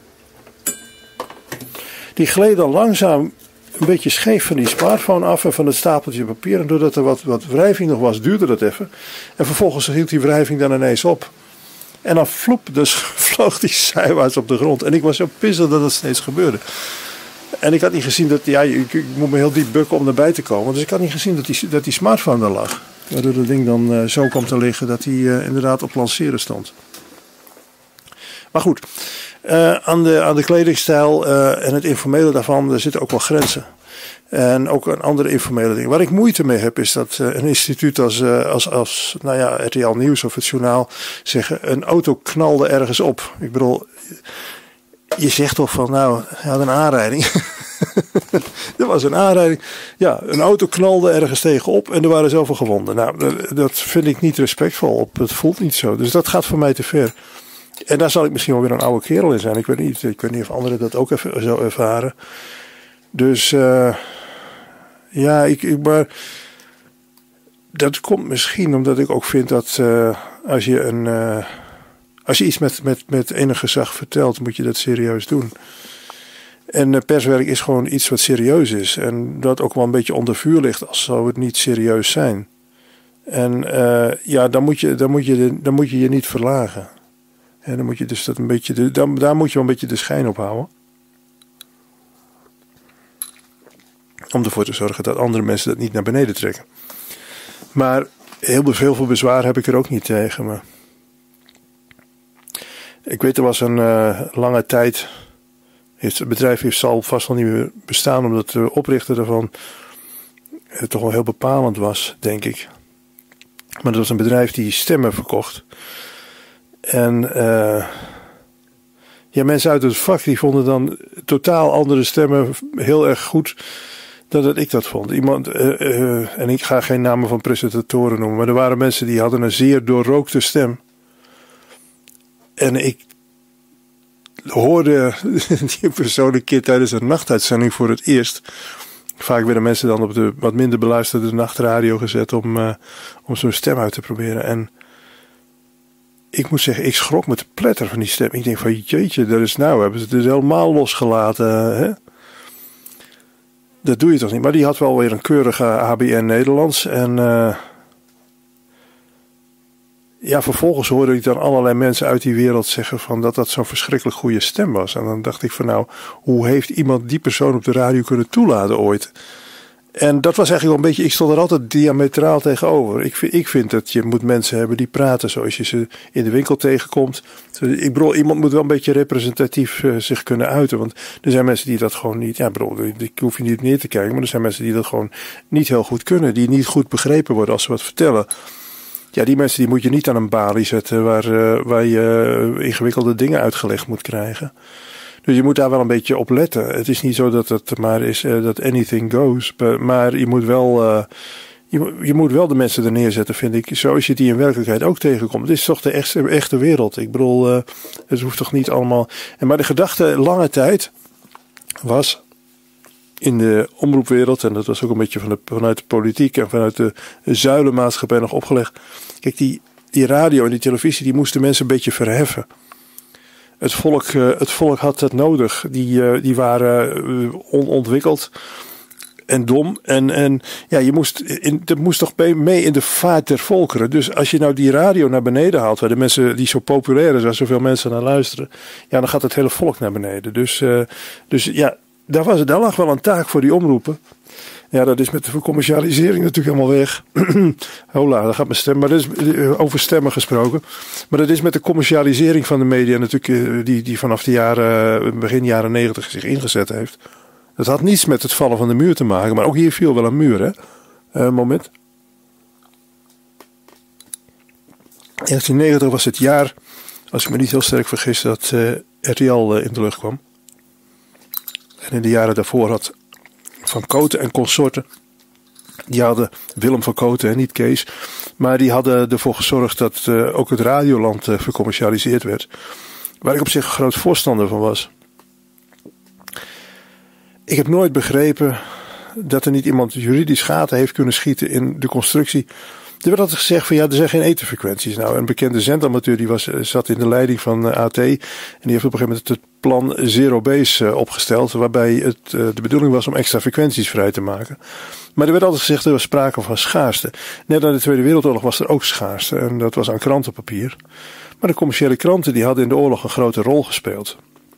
die gleed dan langzaam een beetje scheef van die smartphone af en van het stapeltje papier. En doordat er wat, wat wrijving nog was, duurde dat even. En vervolgens hield die wrijving dan ineens op. En dan vloep, dus vloog die zijwaarts op de grond. En ik was zo pissig dat het steeds gebeurde. En ik had niet gezien dat, ja, ik, ik moet me heel diep bukken om erbij te komen. Dus ik had niet gezien dat die, dat die smartphone daar lag. Waardoor dat ding dan uh, zo kwam te liggen dat hij uh, inderdaad op lanceren stond. Maar goed. Uh, aan, de, aan de kledingstijl uh, en het informele daarvan, daar zitten ook wel grenzen. En ook een andere informele ding. Waar ik moeite mee heb, is dat uh, een instituut als, uh, als, als nou ja, R T L Nieuws of het journaal zeggen, een auto knalde ergens op. Ik bedoel, je zegt toch van, nou, hij had een aanrijding. Er was een aanrijding. Ja, een auto knalde ergens tegenop en er waren zoveel gewonden. Nou, dat vind ik niet respectvol op. Het voelt niet zo. Dus dat gaat voor mij te ver. En daar zal ik misschien wel weer een oude kerel in zijn. Ik weet niet, ik weet niet of anderen dat ook even zo ervaren. Dus uh, ja, ik, ik, maar dat komt misschien omdat ik ook vind dat uh, als je een uh, als je iets met, met, met enig gezag vertelt, moet je dat serieus doen. En uh, perswerk is gewoon iets wat serieus is. En dat ook wel een beetje onder vuur ligt als zou het niet serieus zijn. En uh, ja, dan moet je, dan moet je, de, dan moet je je niet verlagen. En dan moet je dus dat een beetje de, dan, daar moet je wel een beetje de schijn op houden. Om ervoor te zorgen dat andere mensen dat niet naar beneden trekken. Maar heel veel, veel bezwaar heb ik er ook niet tegen. Maar ik weet, er was een uh, lange tijd. Het bedrijf heeft, zal vast wel niet meer bestaan, omdat de oprichter daarvan uh, toch wel heel bepalend was, denk ik. Maar dat was een bedrijf die stemmen verkocht. En uh, ja, mensen uit het vak die vonden dan totaal andere stemmen heel erg goed dan dat ik dat vond. Iemand, uh, uh, en ik ga geen namen van presentatoren noemen, maar er waren mensen die hadden een zeer doorrookte stem. En ik hoorde die persoon een keer tijdens een nachtuitzending voor het eerst. Vaak werden mensen dan op de wat minder beluisterde nachtradio gezet om, uh, om zo'n stem uit te proberen. En ik moet zeggen, ik schrok me te pletter van die stem. Ik denk van, jeetje, dat is nou, hebben ze het dus helemaal losgelaten, hè? Dat doe je toch niet? Maar die had wel weer een keurige A B N Nederlands. En uh, ja, vervolgens hoorde ik dan allerlei mensen uit die wereld zeggen van dat dat zo'n verschrikkelijk goede stem was. En dan dacht ik van, nou, hoe heeft iemand die persoon op de radio kunnen toelaten ooit? En dat was eigenlijk wel een beetje, ik stond er altijd diametraal tegenover. Ik vind, ik vind dat je moet mensen hebben die praten zoals je ze in de winkel tegenkomt. Ik bedoel, iemand moet wel een beetje representatief uh, zich kunnen uiten. Want er zijn mensen die dat gewoon niet, ja, bedoel, ik hoef je niet neer te kijken. Maar er zijn mensen die dat gewoon niet heel goed kunnen. Die niet goed begrepen worden als ze wat vertellen. Ja, die mensen die moet je niet aan een balie zetten waar, uh, waar je uh, ingewikkelde dingen uitgelegd moet krijgen. Dus je moet daar wel een beetje op letten. Het is niet zo dat het maar is uh, dat anything goes. Maar je moet wel uh, je, je moet wel de mensen er neerzetten, vind ik. Zoals je die in werkelijkheid ook tegenkomt. Het is toch de echte, echte wereld. Ik bedoel, uh, het hoeft toch niet allemaal. En maar de gedachte lange tijd was in de omroepwereld, en dat was ook een beetje van de, vanuit de politiek en vanuit de zuilenmaatschappij nog opgelegd. Kijk, die, die radio en die televisie, die moesten mensen een beetje verheffen. Het volk, uh, het volk had dat nodig. Die, uh, die waren uh, onontwikkeld. en dom. En, en ja, je moest, in, dat moest toch mee in de vaart der volkeren. Dus als je nou die radio naar beneden haalt, waar de mensen die zo populair is, waar zoveel mensen naar luisteren, ja, dan gaat het hele volk naar beneden. Dus, uh, dus ja, daar, was, daar lag wel een taak voor die omroepen. Ja, dat is met de commercialisering natuurlijk helemaal weg. Hola, daar gaat mijn stem. Maar dat is over stemmen gesproken. Maar dat is met de commercialisering van de media natuurlijk, die, die vanaf de jaren, begin jaren negentig zich ingezet heeft. Dat had niets met het vallen van de muur te maken. Maar ook hier viel wel een muur, hè. Uh, moment. negentien negentig was het jaar, als ik me niet heel sterk vergis, dat uh, R T L uh, in de lucht kwam. En in de jaren daarvoor had Van Kooten en consorten, die hadden, Willem van Kooten en niet Kees, maar die hadden ervoor gezorgd dat uh, ook het radioland uh, vercommercialiseerd werd. Waar ik op zich een groot voorstander van was. Ik heb nooit begrepen dat er niet iemand juridisch gaten heeft kunnen schieten in de constructie. Er werd altijd gezegd van ja, er zijn geen etherfrequenties. Nou, een bekende zendamateur die was, zat in de leiding van uh, A T. En die heeft op een gegeven moment het plan Zero Base uh, opgesteld. Waarbij het uh, de bedoeling was om extra frequenties vrij te maken. Maar er werd altijd gezegd er was sprake van schaarste. Net na de Tweede Wereldoorlog was er ook schaarste. En dat was aan krantenpapier. Maar de commerciële kranten die hadden in de oorlog een grote rol gespeeld.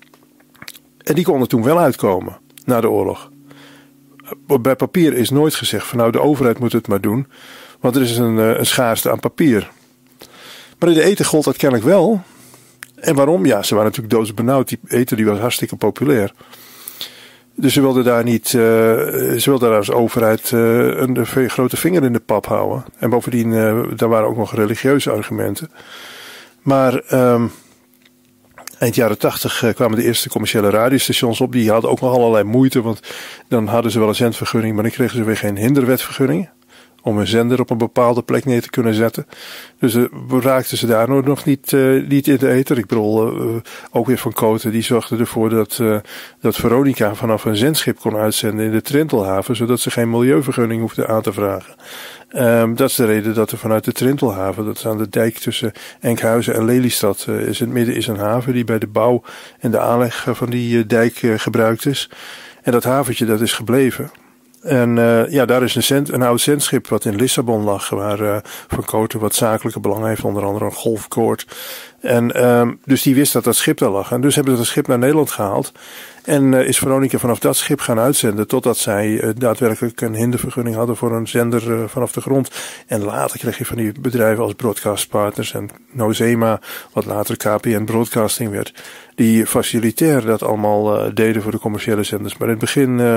En die konden toen wel uitkomen na de oorlog. Bij papier is nooit gezegd van nou de overheid moet het maar doen. Want er is een, een schaarste aan papier. Maar in de ether gold dat kennelijk wel. En waarom? Ja, ze waren natuurlijk doodsbenauwd. Die ether die was hartstikke populair. Dus ze wilden daar niet, uh, ze wilden daar als overheid uh, een, een grote vinger in de pap houden. En bovendien, uh, daar waren ook nog religieuze argumenten. Maar um, eind jaren tachtig uh, kwamen de eerste commerciële radiostations op. Die hadden ook nog allerlei moeite. Want dan hadden ze wel een zendvergunning, maar dan kregen ze weer geen hinderwetvergunning. Om een zender op een bepaalde plek neer te kunnen zetten. Dus uh, raakten ze daar nog niet, uh, niet in de ether. Ik bedoel, uh, ook weer Van Kooten, die zorgde ervoor dat, uh, dat Veronica vanaf een zendschip kon uitzenden in de Trintelhaven, zodat ze geen milieuvergunning hoefden aan te vragen. Um, dat is de reden dat er vanuit de Trintelhaven, dat is aan de dijk tussen Enkhuizen en Lelystad, uh, is in het midden is een haven die bij de bouw en de aanleg van die uh, dijk uh, gebruikt is. En dat haventje, dat is gebleven. En uh, ja, daar is een, zend, een oud zendschip wat in Lissabon lag, waar uh, Van Kooten wat zakelijke belang heeft, onder andere een golfkoord. En um, dus die wist dat dat schip daar lag. En dus hebben ze dat schip naar Nederland gehaald. En uh, is Veronica vanaf dat schip gaan uitzenden, totdat zij uh, daadwerkelijk een hindervergunning hadden voor een zender uh, vanaf de grond. En later kreeg je van die bedrijven als Broadcast Partners en Nozema, wat later K P N Broadcasting werd, die facilitair dat allemaal uh, deden voor de commerciële zenders. Maar in het begin... Uh,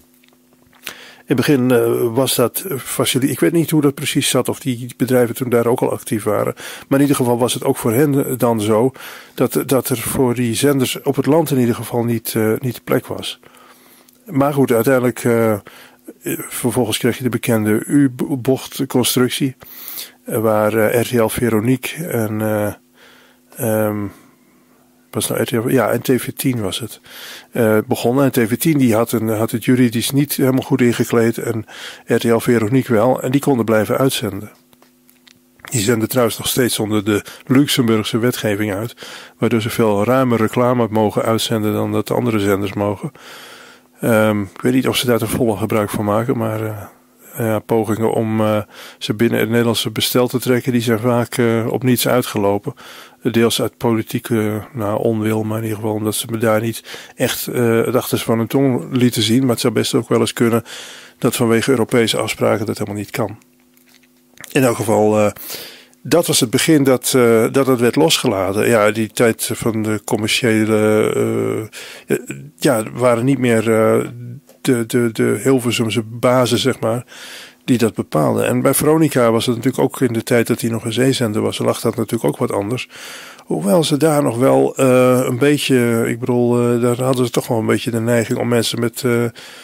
In het begin uh, was dat faciliteit. Ik weet niet hoe dat precies zat, of die bedrijven toen daar ook al actief waren. Maar in ieder geval was het ook voor hen dan zo dat, dat er voor die zenders op het land in ieder geval niet, uh, niet de plek was. Maar goed, uiteindelijk, uh, vervolgens kreeg je de bekende U-bochtconstructie, uh, waar uh, R T L Veronique en uh, um, was nou R T L, ja, en T V tien was het. Uh, begonnen. En T V tien die had, een, had het juridisch niet helemaal goed ingekleed. En R T L Veronique wel. En die konden blijven uitzenden. Die zenden trouwens nog steeds onder de Luxemburgse wetgeving uit. Waardoor ze veel ruimer reclame mogen uitzenden dan dat de andere zenders mogen. Um, ik weet niet of ze daar een volle gebruik van maken. Maar uh, ja, pogingen om uh, ze binnen het Nederlandse bestel te trekken, die zijn vaak uh, op niets uitgelopen. Deels uit politieke nou, onwil, maar in ieder geval omdat ze me daar niet echt uh, het achterste van hun tong lieten zien. Maar het zou best ook wel eens kunnen dat vanwege Europese afspraken dat helemaal niet kan. In elk geval, uh, dat was het begin dat, uh, dat het werd losgelaten. Ja, die tijd van de commerciële, uh, ja, waren niet meer uh, de, de, de Hilversumse bazen, zeg maar, die dat bepaalden. En bij Veronica was het natuurlijk ook in de tijd dat hij nog een zeezender was, lag dat natuurlijk ook wat anders. Hoewel ze daar nog wel uh, een beetje, ik bedoel, uh, daar hadden ze toch wel een beetje de neiging om mensen met uh,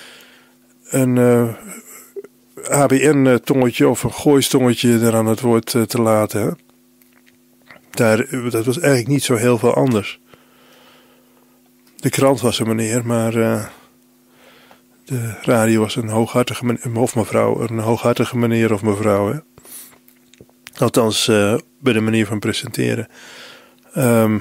een uh, H B N-tongetje of een gooistongetje er aan het woord uh, te laten. Hè? Daar, dat was eigenlijk niet zo heel veel anders. De krant was een meneer, maar uh, de radio was een hooghartige meneer, of mevrouw, een hooghartige meneer of mevrouw. Hè? Althans, uh, bij de manier van presenteren. Um,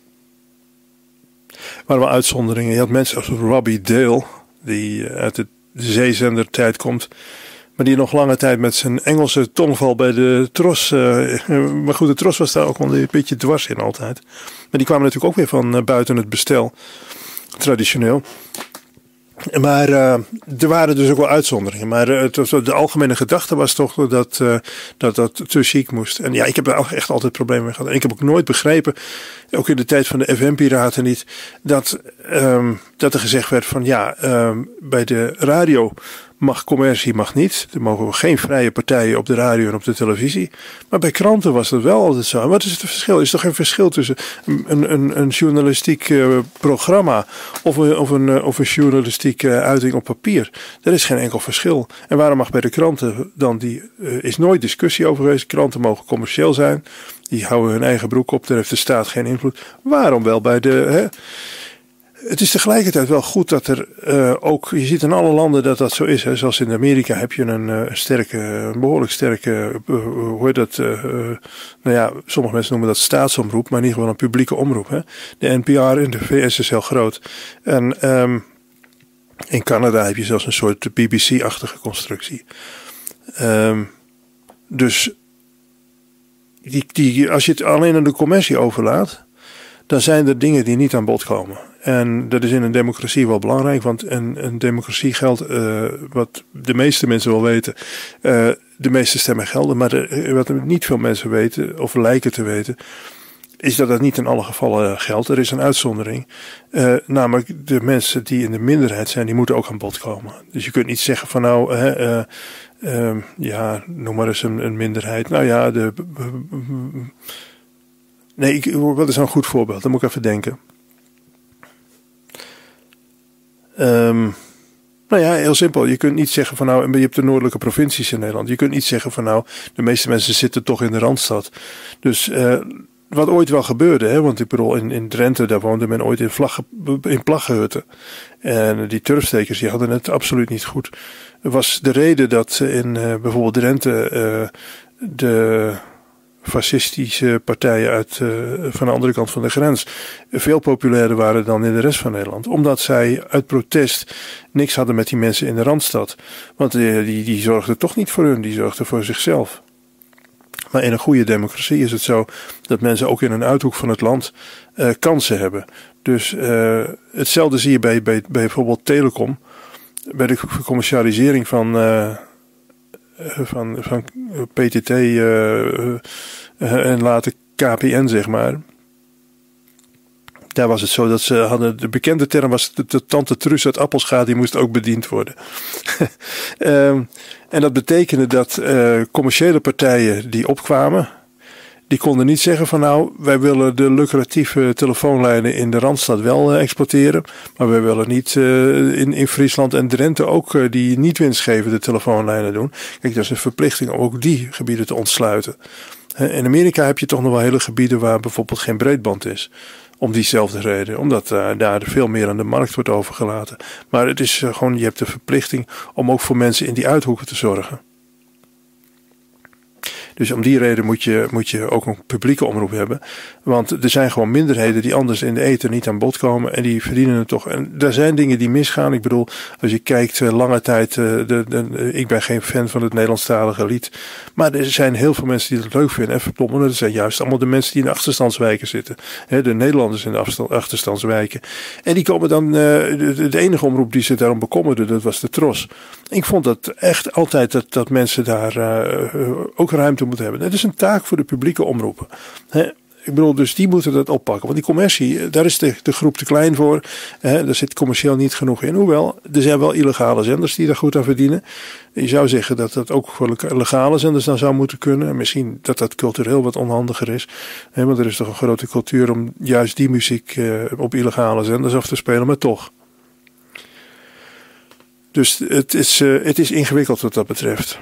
er waren wel uitzonderingen. Je had mensen als Robbie Dale, die uit het zeezender tijd komt. Maar die nog lange tijd met zijn Engelse tongval bij de Tros. Uh, maar goed, de Tros was daar ook wel een beetje dwars in altijd. Maar die kwamen natuurlijk ook weer van uh, buiten het bestel. Traditioneel. Maar uh, er waren dus ook wel uitzonderingen. Maar uh, het was, de algemene gedachte was toch dat, uh, dat dat te chic moest. En ja, ik heb er echt altijd problemen mee gehad. En ik heb ook nooit begrepen, ook in de tijd van de F M-piraten niet, dat, um, dat er gezegd werd van ja, um, bij de radio mag commercie mag niet. Er mogen geen vrije partijen op de radio en op de televisie. Maar bij kranten was dat wel altijd zo. En wat is het verschil? Er is toch geen verschil tussen een, een, een journalistiek uh, programma of een, of, een, of een journalistieke uh, uiting op papier? Er is geen enkel verschil. En waarom mag bij de kranten dan die, uh, is nooit discussie over geweest. Kranten mogen commercieel zijn. Die houden hun eigen broek op. Daar heeft de staat geen invloed. Waarom wel bij de... Hè? Het is tegelijkertijd wel goed dat er uh, ook, je ziet in alle landen dat dat zo is. Hè. Zoals in Amerika heb je een uh, sterke, een behoorlijk sterke, uh, hoe heet dat, uh, uh, nou ja, sommige mensen noemen dat staatsomroep, maar in ieder geval een publieke omroep. Hè. De N P R in de V S is heel groot. En um, in Canada heb je zelfs een soort B B C-achtige constructie. Um, dus die, die, als je het alleen aan de commercie overlaat, dan zijn er dingen die niet aan bod komen. En dat is in een democratie wel belangrijk, want in een democratie geldt, uh, wat de meeste mensen wel weten, uh, de meeste stemmen gelden, maar de, wat niet veel mensen weten, of lijken te weten, is dat dat niet in alle gevallen geldt. Er is een uitzondering. Uh, namelijk de mensen die in de minderheid zijn, die moeten ook aan bod komen. Dus je kunt niet zeggen van nou, uh, uh, uh, ja, noem maar eens een, een minderheid. Nou ja, de... Uh, nee, ik, wat is nou een goed voorbeeld? Dan moet ik even denken. Um, nou ja, heel simpel. Je kunt niet zeggen van nou, je hebt de noordelijke provincies in Nederland. Je kunt niet zeggen van nou, de meeste mensen zitten toch in de Randstad. Dus uh, wat ooit wel gebeurde, hè, want ik bedoel in, in Drenthe, daar woonde men ooit in, vlaggen, in plaggenhutten. En die turfstekers, die hadden het absoluut niet goed. Was de reden dat in uh, bijvoorbeeld Drenthe uh, de fascistische partijen uit, uh, van de andere kant van de grens veel populairder waren dan in de rest van Nederland. Omdat zij uit protest niks hadden met die mensen in de Randstad. Want uh, die, die zorgden toch niet voor hun, die zorgden voor zichzelf. Maar in een goede democratie is het zo dat mensen ook in een uithoek van het land uh, kansen hebben. Dus uh, hetzelfde zie je bij, bij, bij bijvoorbeeld telecom. Bij de commercialisering van... Uh, Van, van P T T uh, uh, en later K P N, zeg maar. Daar was het zo dat ze hadden, de bekende term was de, de tante Truus uit Appelscha, die moest ook bediend worden. um, en dat betekende dat uh, commerciële partijen die opkwamen, die konden niet zeggen van nou, wij willen de lucratieve telefoonlijnen in de Randstad wel uh, exporteren. Maar wij willen niet uh, in, in Friesland en Drenthe ook uh, die niet winstgevende telefoonlijnen doen. Kijk, dat is een verplichting om ook die gebieden te ontsluiten. In Amerika heb je toch nog wel hele gebieden waar bijvoorbeeld geen breedband is. Om diezelfde reden. Omdat uh, daar veel meer aan de markt wordt overgelaten. Maar het is uh, gewoon, je hebt de verplichting om ook voor mensen in die uithoeken te zorgen. Dus om die reden moet je, moet je ook een publieke omroep hebben. Want er zijn gewoon minderheden die anders in de ether niet aan bod komen. En die verdienen het toch. En er zijn dingen die misgaan. Ik bedoel, als je kijkt uh, lange tijd. Uh, de, de, ik ben geen fan van het Nederlandstalige lied. Maar er zijn heel veel mensen die het leuk vinden. En verplommen. Dat zijn juist allemaal de mensen die in de achterstandswijken zitten. He, de Nederlanders in de achterstandswijken. En die komen dan. Uh, de, de enige omroep die zich daarom bekommerde. Dat was de Tros. Ik vond dat echt altijd dat, dat mensen daar uh, ook ruimte moeten hebben. Dat is een taak voor de publieke omroepen. He, ik bedoel, dus die moeten dat oppakken. Want die commercie, daar is de, de groep te klein voor. He, daar zit commercieel niet genoeg in. Hoewel, er zijn wel illegale zenders die daar goed aan verdienen. Je zou zeggen dat dat ook voor legale zenders dan zou moeten kunnen. En misschien dat dat cultureel wat onhandiger is. He, want er is toch een grote cultuur om juist die muziek uh, op illegale zenders af te spelen. Maar toch. Dus het is, uh, het is ingewikkeld wat dat betreft.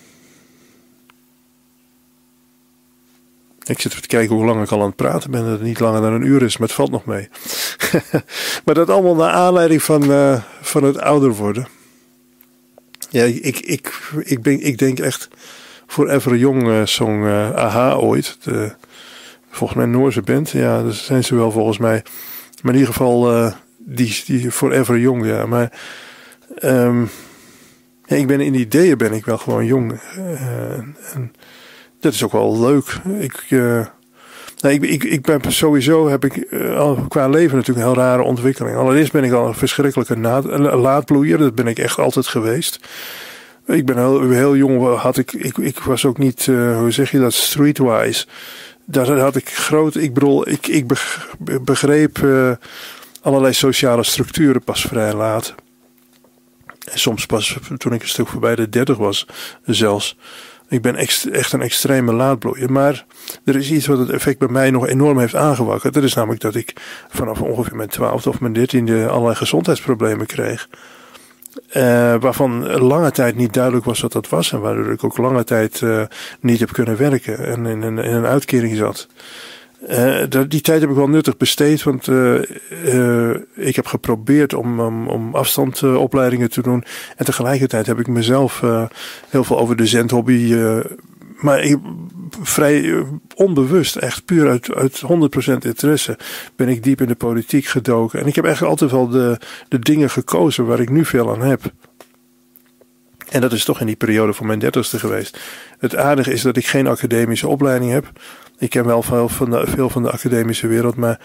Ik zit even te kijken hoe lang ik al aan het praten ben. Dat het niet langer dan een uur is, maar het valt nog mee. Maar dat allemaal naar aanleiding van, uh, van het ouder worden. Ja, ik, ik, ik, ben, ik denk echt Forever Young uh, zong uh, Aha ooit. De, volgens mij een Noorse band. Ja, dat zijn ze wel volgens mij. Maar in ieder geval uh, die, die Forever Young, ja. Maar um, Ja, ik ben in ideeën ben ik wel gewoon jong. Uh, en dat is ook wel leuk. Ik, uh, nou, ik, ik, ik ben sowieso heb ik uh, al qua leven natuurlijk een heel rare ontwikkeling. Allereerst ben ik al een verschrikkelijke na- een laadbloeier. Dat ben ik echt altijd geweest. Ik ben heel, heel jong. Had ik, ik, ik was ook niet, uh, hoe zeg je dat, streetwise. Daar had ik groot. Ik bedoel, ik, ik begreep uh, allerlei sociale structuren pas vrij laat. En soms pas toen ik een stuk voorbij de dertig was, zelfs. Ik ben echt, echt een extreme laadbloeier. Maar er is iets wat het effect bij mij nog enorm heeft aangewakkerd. Dat is namelijk dat ik vanaf ongeveer mijn twaalfde of mijn dertiende allerlei gezondheidsproblemen kreeg. Uh, waarvan lange tijd niet duidelijk was wat dat was. En waardoor ik ook lange tijd uh, niet heb kunnen werken. En in een, in een uitkering zat. Uh, die tijd heb ik wel nuttig besteed, want uh, uh, ik heb geprobeerd om, om, om afstandopleidingen te doen. En tegelijkertijd heb ik mezelf uh, heel veel over de zendhobby, uh, maar ik, vrij uh, onbewust, echt puur uit, uit honderd procent interesse, ben ik diep in de politiek gedoken. En ik heb eigenlijk altijd wel de, de dingen gekozen waar ik nu veel aan heb. En dat is toch in die periode van mijn dertigste geweest. Het aardige is dat ik geen academische opleiding heb. Ik ken wel veel van de, veel van de academische wereld, maar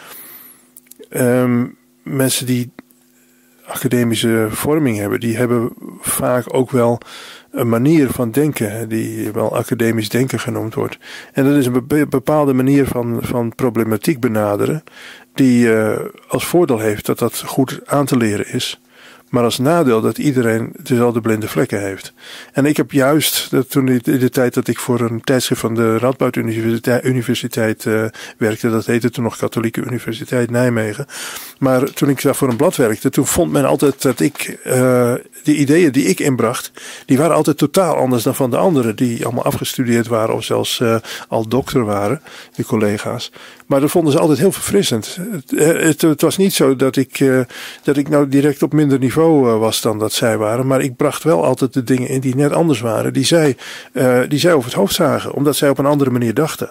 um, mensen die academische vorming hebben, die hebben vaak ook wel een manier van denken, die wel academisch denken genoemd wordt. En dat is een bepaalde manier van, van problematiek benaderen, die uh, als voordeel heeft dat dat goed aan te leren is. Maar als nadeel dat iedereen dezelfde blinde vlekken heeft. En ik heb juist, dat toen in de tijd dat ik voor een tijdschrift van de Radboud Universiteit, Universiteit uh, werkte, dat heette toen nog Katholieke Universiteit Nijmegen. Maar toen ik daar voor een blad werkte, toen vond men altijd dat ik, uh, die ideeën die ik inbracht, die waren altijd totaal anders dan van de anderen, die allemaal afgestudeerd waren of zelfs uh, al dokter waren, die collega's. Maar dat vonden ze altijd heel verfrissend. Het, het, het was niet zo dat ik, uh, dat ik nou direct op minder niveau uh, was dan dat zij waren. Maar ik bracht wel altijd de dingen in die net anders waren. Die zij, uh, die zij over het hoofd zagen. Omdat zij op een andere manier dachten.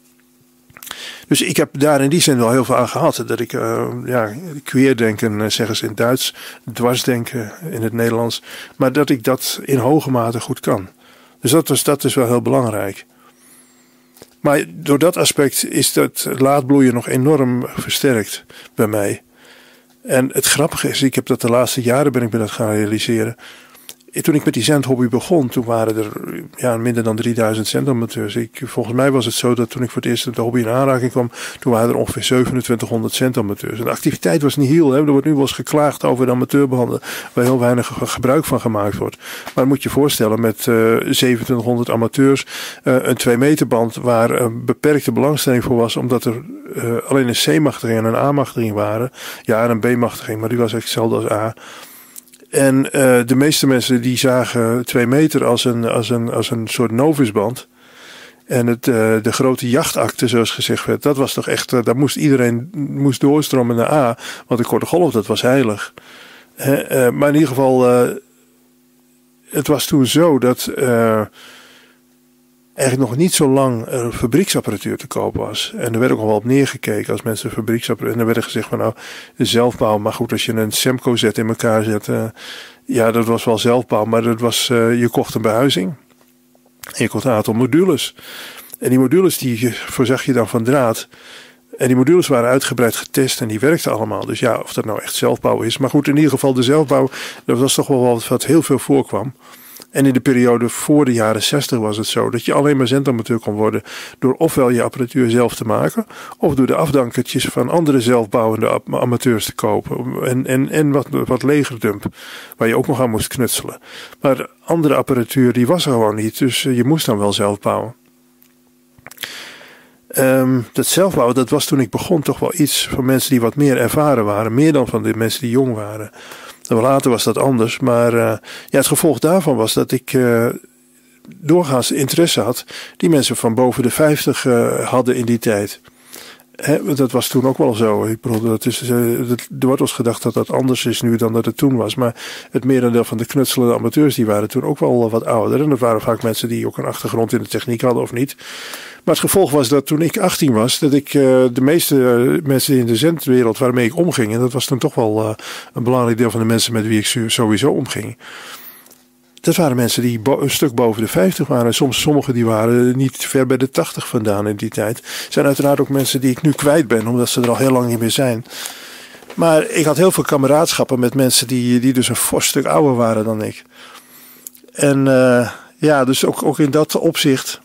Dus ik heb daar in die zin wel heel veel aan gehad. Dat ik, uh, ja, queerdenken, zeggen ze in Duits. Dwarsdenken in het Nederlands. Maar dat ik dat in hoge mate goed kan. Dus dat, was, dat is wel heel belangrijk. Maar door dat aspect is dat laadbloeien nog enorm versterkt bij mij. En het grappige is, ik heb dat de laatste jaren ben ik me dat gaan realiseren. Toen ik met die zendhobby begon, toen waren er ja, minder dan drieduizend zendamateurs. Ik, volgens mij was het zo dat toen ik voor het eerst met de hobby in aanraking kwam, toen waren er ongeveer zevenentwintighonderd zendamateurs. En de activiteit was niet heel, hè. Er wordt nu wel eens geklaagd over de amateurbehandelen, waar heel weinig gebruik van gemaakt wordt. Maar moet je voorstellen, met uh, zevenentwintighonderd amateurs, uh, een twee meter band waar een beperkte belangstelling voor was, omdat er uh, alleen een C-machtiging en een A-machtiging waren. Ja, en een B-machtiging, maar die was echt hetzelfde als A. En uh, de meeste mensen die zagen twee meter als een, als een, als een soort novisband. En het, uh, de grote jachtakte, zoals gezegd werd, dat was toch echt, uh, daar moest iedereen moest doorstromen naar A. Want de korte golf, dat was heilig. Uh, uh, maar in ieder geval, uh, het was toen zo dat uh, eigenlijk nog niet zo lang er fabrieksapparatuur te koop was. En er werd ook al wel op neergekeken als mensen fabrieksapparatuur. En er werd gezegd van nou, zelfbouw. Maar goed, als je een Semco-zet in elkaar zet. Uh, ja, dat was wel zelfbouw. Maar dat was, uh, je kocht een behuizing. En je kocht een aantal modules. En die modules die voorzag je dan van draad. En die modules waren uitgebreid getest en die werkten allemaal. Dus ja, of dat nou echt zelfbouw is. Maar goed, in ieder geval de zelfbouw, dat was toch wel wat, wat heel veel voorkwam. En in de periode voor de jaren zestig was het zo dat je alleen maar zendamateur kon worden door ofwel je apparatuur zelf te maken of door de afdankertjes van andere zelfbouwende amateurs te kopen. En, en, en wat, wat legerdump, waar je ook nog aan moest knutselen. Maar andere apparatuur die was er gewoon niet, dus je moest dan wel zelf bouwen. Um, dat zelfbouwen, dat was toen ik begon toch wel iets van mensen die wat meer ervaren waren, meer dan van de mensen die jong waren. Later was dat anders, maar uh, ja, het gevolg daarvan was dat ik uh, doorgaans interesse had die mensen van boven de vijftig uh, hadden in die tijd. Hè, dat was toen ook wel zo. Ik bedoel, dat is, uh, dat, er wordt ons gedacht dat dat anders is nu dan dat het toen was. Maar het merendeel van de knutselende amateurs die waren toen ook wel wat ouder. En dat waren vaak mensen die ook een achtergrond in de techniek hadden of niet. Maar het gevolg was dat toen ik achttien was, dat ik uh, de meeste uh, mensen in de zendwereld waarmee ik omging, en dat was toen toch wel uh, een belangrijk deel van de mensen met wie ik sowieso omging, dat waren mensen die bo- een stuk boven de vijftig waren. Soms sommigen die waren niet ver bij de tachtig vandaan in die tijd. Er zijn uiteraard ook mensen die ik nu kwijt ben, omdat ze er al heel lang niet meer zijn. Maar ik had heel veel kameraadschappen met mensen die, die dus een fors stuk ouder waren dan ik. En uh, ja, dus ook, ook in dat opzicht.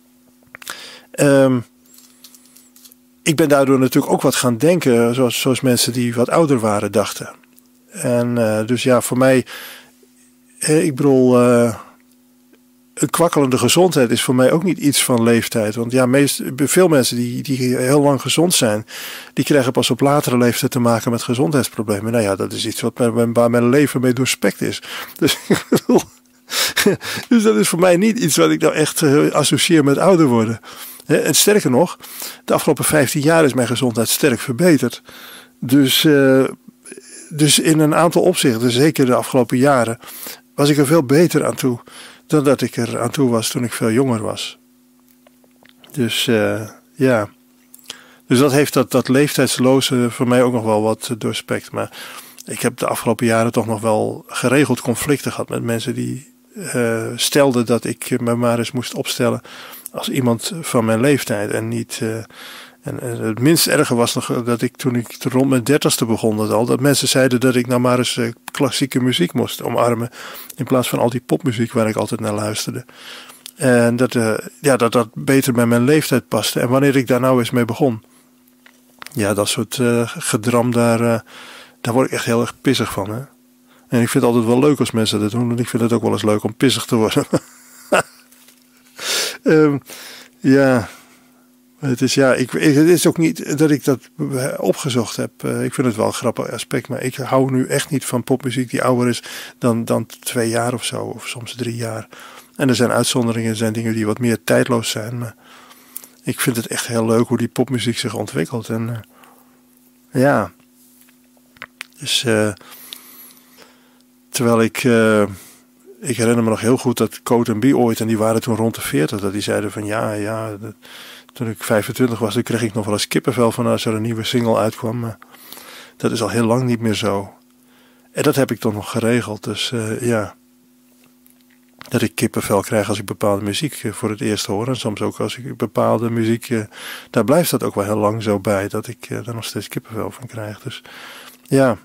Um, ik ben daardoor natuurlijk ook wat gaan denken, zoals, zoals mensen die wat ouder waren dachten. En uh, dus ja, voor mij, ik bedoel, uh, een kwakkelende gezondheid is voor mij ook niet iets van leeftijd. Want ja, meest, veel mensen die, die heel lang gezond zijn, die krijgen pas op latere leeftijd te maken met gezondheidsproblemen. Nou ja, dat is iets wat mijn, waar mijn leven mee doorspekt is. Dus ik bedoel, dus dat is voor mij niet iets wat ik nou echt uh, associeer met ouder worden. En sterker nog, de afgelopen vijftien jaar is mijn gezondheid sterk verbeterd. Dus, uh, dus in een aantal opzichten, zeker de afgelopen jaren, was ik er veel beter aan toe dan dat ik er aan toe was toen ik veel jonger was. Dus uh, ja, dus dat heeft dat, dat leeftijdsloze voor mij ook nog wel wat doorspekt. Maar ik heb de afgelopen jaren toch nog wel geregeld conflicten gehad met mensen die uh, stelden dat ik me maar eens moest opstellen als iemand van mijn leeftijd en niet. Uh, en, en het minst erge was nog dat ik toen ik rond mijn dertigste begon dat al, dat mensen zeiden dat ik nou maar eens uh, klassieke muziek moest omarmen in plaats van al die popmuziek waar ik altijd naar luisterde. En dat uh, ja, dat dat beter bij mijn leeftijd paste. En wanneer ik daar nou eens mee begon, ja, dat soort uh, gedram daar, uh, daar word ik echt heel erg pissig van. Hè? En ik vind het altijd wel leuk als mensen dat doen. En ik vind het ook wel eens leuk om pissig te worden. um, ja, het is, ja ik, ik, het is ook niet dat ik dat opgezocht heb. Uh, ik vind het wel een grappig aspect. Maar ik hou nu echt niet van popmuziek die ouder is dan, dan twee jaar of zo. Of soms drie jaar. En er zijn uitzonderingen. Er zijn dingen die wat meer tijdloos zijn. Maar ik vind het echt heel leuk hoe die popmuziek zich ontwikkelt. En uh, ja. Dus uh, terwijl ik... Uh, ik herinner me nog heel goed dat Coat en Bie ooit, en die waren toen rond de veertig, dat die zeiden van ja, ja, dat, toen ik vijfentwintig was, toen kreeg ik nog wel eens kippenvel van als er een nieuwe single uitkwam. Maar dat is al heel lang niet meer zo. En dat heb ik toch nog geregeld. Dus uh, ja, dat ik kippenvel krijg als ik bepaalde muziek uh, voor het eerst hoor. En soms ook als ik bepaalde muziek, uh, daar blijft dat ook wel heel lang zo bij, dat ik uh, daar nog steeds kippenvel van krijg. Dus ja,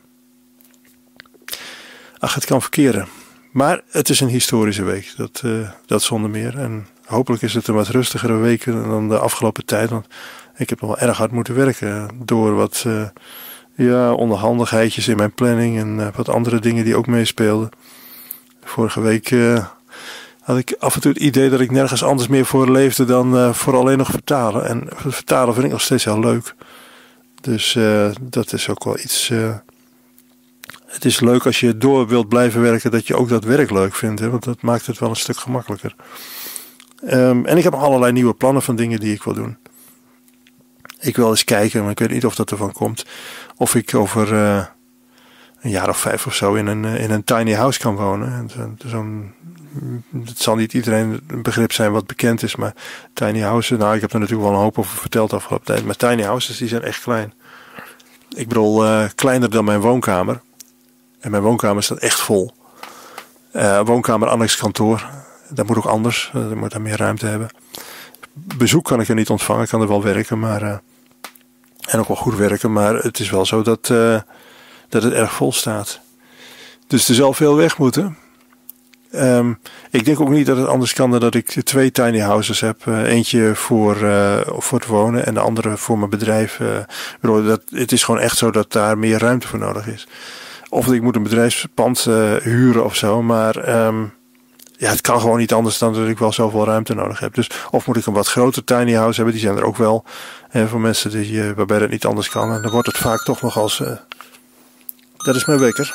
ach, het kan verkeren. Maar het is een historische week, dat, uh, dat zonder meer. En hopelijk is het een wat rustigere week dan de afgelopen tijd. Want ik heb nog wel erg hard moeten werken door wat uh, ja, onderhandigheidjes in mijn planning en uh, wat andere dingen die ook meespeelden. Vorige week uh, had ik af en toe het idee dat ik nergens anders meer voor leefde dan uh, voor alleen nog vertalen. En vertalen vind ik nog steeds heel leuk. Dus uh, dat is ook wel iets... Uh, Het is leuk als je door wilt blijven werken dat je ook dat werk leuk vindt. Hè? Want dat maakt het wel een stuk gemakkelijker. Um, en ik heb allerlei nieuwe plannen van dingen die ik wil doen. Ik wil eens kijken, maar ik weet niet of dat ervan komt. Of ik over uh, een jaar of vijf of zo in een, in een tiny house kan wonen. Zo'n, het zal niet iedereen een begrip zijn wat bekend is. Maar tiny houses, nou ik heb er natuurlijk wel een hoop over verteld de afgelopen tijd. Maar tiny houses die zijn echt klein. Ik bedoel uh, kleiner dan mijn woonkamer. En mijn woonkamer staat echt vol. Uh, woonkamer, annex kantoor. Dat moet ook anders. Uh, dat moet daar meer ruimte hebben. Bezoek kan ik er niet ontvangen. Ik kan er wel werken. Maar, uh, en ook wel goed werken. Maar het is wel zo dat, uh, dat het erg vol staat. Dus er zal veel weg moeten. Um, ik denk ook niet dat het anders kan dan dat ik twee tiny houses heb. Uh, eentje voor, uh, voor het wonen en de andere voor mijn bedrijf. Uh, bedoel, dat, het is gewoon echt zo dat daar meer ruimte voor nodig is. Of ik moet een bedrijfspand uh, huren of zo. Maar um, ja, het kan gewoon niet anders dan dat ik wel zoveel ruimte nodig heb. Dus of moet ik een wat groter tiny house hebben. Die zijn er ook wel. Uh, voor mensen die, uh, waarbij dat niet anders kan. En dan wordt het vaak toch nog als... Uh, dat is mijn wekker.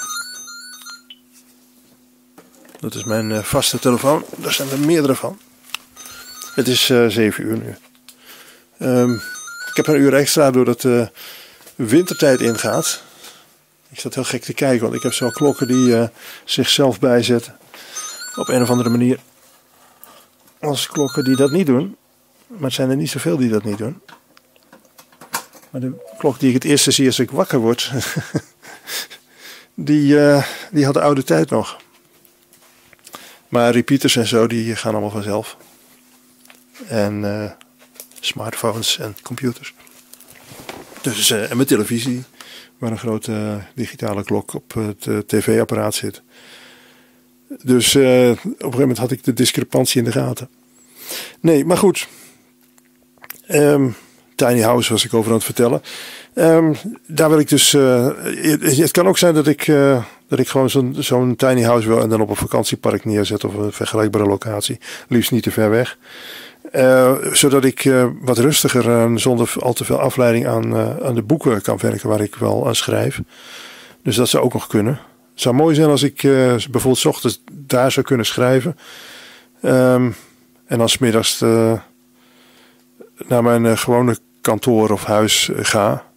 Dat is mijn uh, vaste telefoon. Daar zijn er meerdere van. Het is uh, zeven uur nu. Um, ik heb een uur extra doordat de wintertijd ingaat. Ik zat heel gek te kijken, want ik heb zo klokken die uh, zichzelf bijzetten. Op een of andere manier. Als klokken die dat niet doen. Maar het zijn er niet zoveel die dat niet doen. Maar de klok die ik het eerste zie als ik wakker word. die, uh, die had de oude tijd nog. Maar repeaters en zo, die gaan allemaal vanzelf. En uh, smartphones en computers. Dus, uh, en mijn televisie, waar een grote uh, digitale klok op het uh, tv-apparaat zit. Dus uh, op een gegeven moment had ik de discrepantie in de gaten. Nee, maar goed. Um, Tiny House was ik over aan het vertellen. Um, daar wil ik dus... Uh, het, het kan ook zijn dat ik, uh, dat ik gewoon zo'n, zo'n tiny house wil en dan op een vakantiepark neerzet of een vergelijkbare locatie. Liefst niet te ver weg. Uh, zodat ik uh, wat rustiger en zonder al te veel afleiding aan, uh, aan de boeken kan werken waar ik wel aan schrijf. Dus dat zou ook nog kunnen. Het zou mooi zijn als ik uh, bijvoorbeeld 's ochtends daar zou kunnen schrijven. Um, en dan 's middags uh, naar mijn uh, gewone kantoor of huis uh, ga.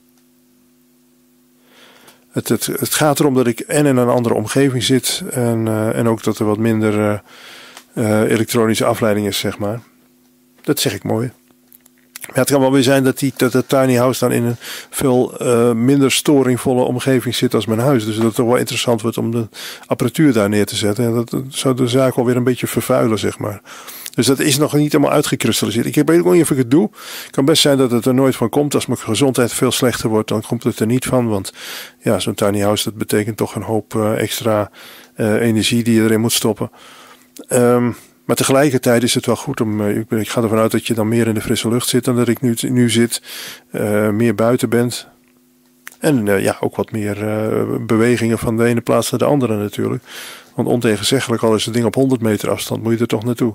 Het, het, het gaat erom dat ik en in een andere omgeving zit. En, uh, en ook dat er wat minder uh, uh, elektronische afleiding is, zeg maar. Dat zeg ik mooi. Maar het kan wel weer zijn dat, die, dat het tiny house dan in een veel uh, minder storingvolle omgeving zit als mijn huis. Dus dat het toch wel interessant wordt om de apparatuur daar neer te zetten. En dat, dat zou de zaak wel weer een beetje vervuilen, zeg maar. Dus dat is nog niet helemaal uitgekristalliseerd. Ik weet ook niet of ik het doe. Het kan best zijn dat het er nooit van komt. Als mijn gezondheid veel slechter wordt, dan komt het er niet van. Want ja, zo'n tiny house, dat betekent toch een hoop uh, extra uh, energie die je erin moet stoppen. Um, maar tegelijkertijd is het wel goed om... Uh, ik, ben, ik ga ervan uit dat je dan meer in de frisse lucht zit dan dat ik nu, nu zit. Uh, meer buiten bent. En uh, ja, ook wat meer uh, bewegingen van de ene plaats naar de andere natuurlijk. Want ontegenzeggelijk, al is het ding op honderd meter afstand, moet je er toch naartoe.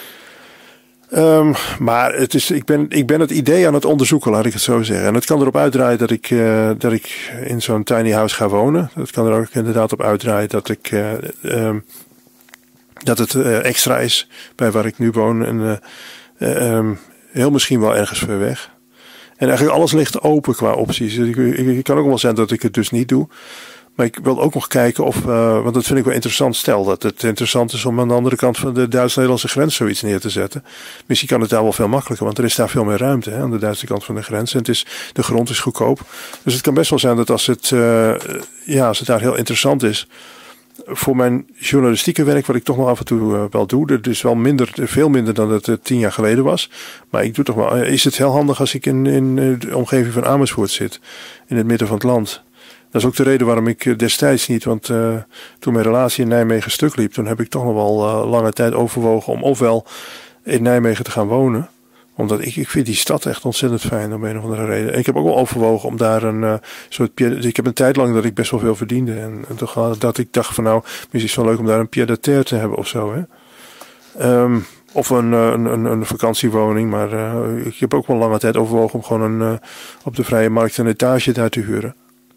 Um, maar het is, ik, ben, ik ben het idee aan het onderzoeken, laat ik het zo zeggen. En het kan erop uitdraaien dat ik, uh, dat ik in zo'n tiny house ga wonen. Het kan er ook inderdaad op uitdraaien dat ik... Uh, um, dat het uh, extra is bij waar ik nu woon. En uh, uh, um, heel misschien wel ergens ver weg. En eigenlijk alles ligt open qua opties. Het dus kan ook wel zijn dat ik het dus niet doe. Maar ik wil ook nog kijken of... Uh, want dat vind ik wel interessant. Stel dat het interessant is om aan de andere kant van de Duits-Nederlandse grens zoiets neer te zetten. Misschien kan het daar wel veel makkelijker. Want er is daar veel meer ruimte hè, aan de Duitse kant van de grens. En het is, de grond is goedkoop. Dus het kan best wel zijn dat als het, uh, ja, als het daar heel interessant is... Voor mijn journalistieke werk, wat ik toch nog af en toe uh, wel doe. Dat is wel minder, veel minder dan het uh, tien jaar geleden was. Maar ik doe toch wel. Is het heel handig als ik in, in de omgeving van Amersfoort zit. In het midden van het land. Dat is ook de reden waarom ik uh, destijds niet. Want uh, toen mijn relatie in Nijmegen stuk liep. Toen heb ik toch nog wel uh, lange tijd overwogen om ofwel in Nijmegen te gaan wonen. Omdat ik, ik vind die stad echt ontzettend fijn om een of andere reden. En ik heb ook wel overwogen om daar een uh, soort... Ik heb een tijd lang dat ik best wel veel verdiende. En, en toch dat ik dacht van nou, misschien is het wel leuk om daar een pied-à-terre te hebben of zo. Hè? Um, of een, een, een, een vakantiewoning. Maar uh, ik heb ook wel lange tijd overwogen om gewoon een, uh, op de vrije markt een etage daar te huren.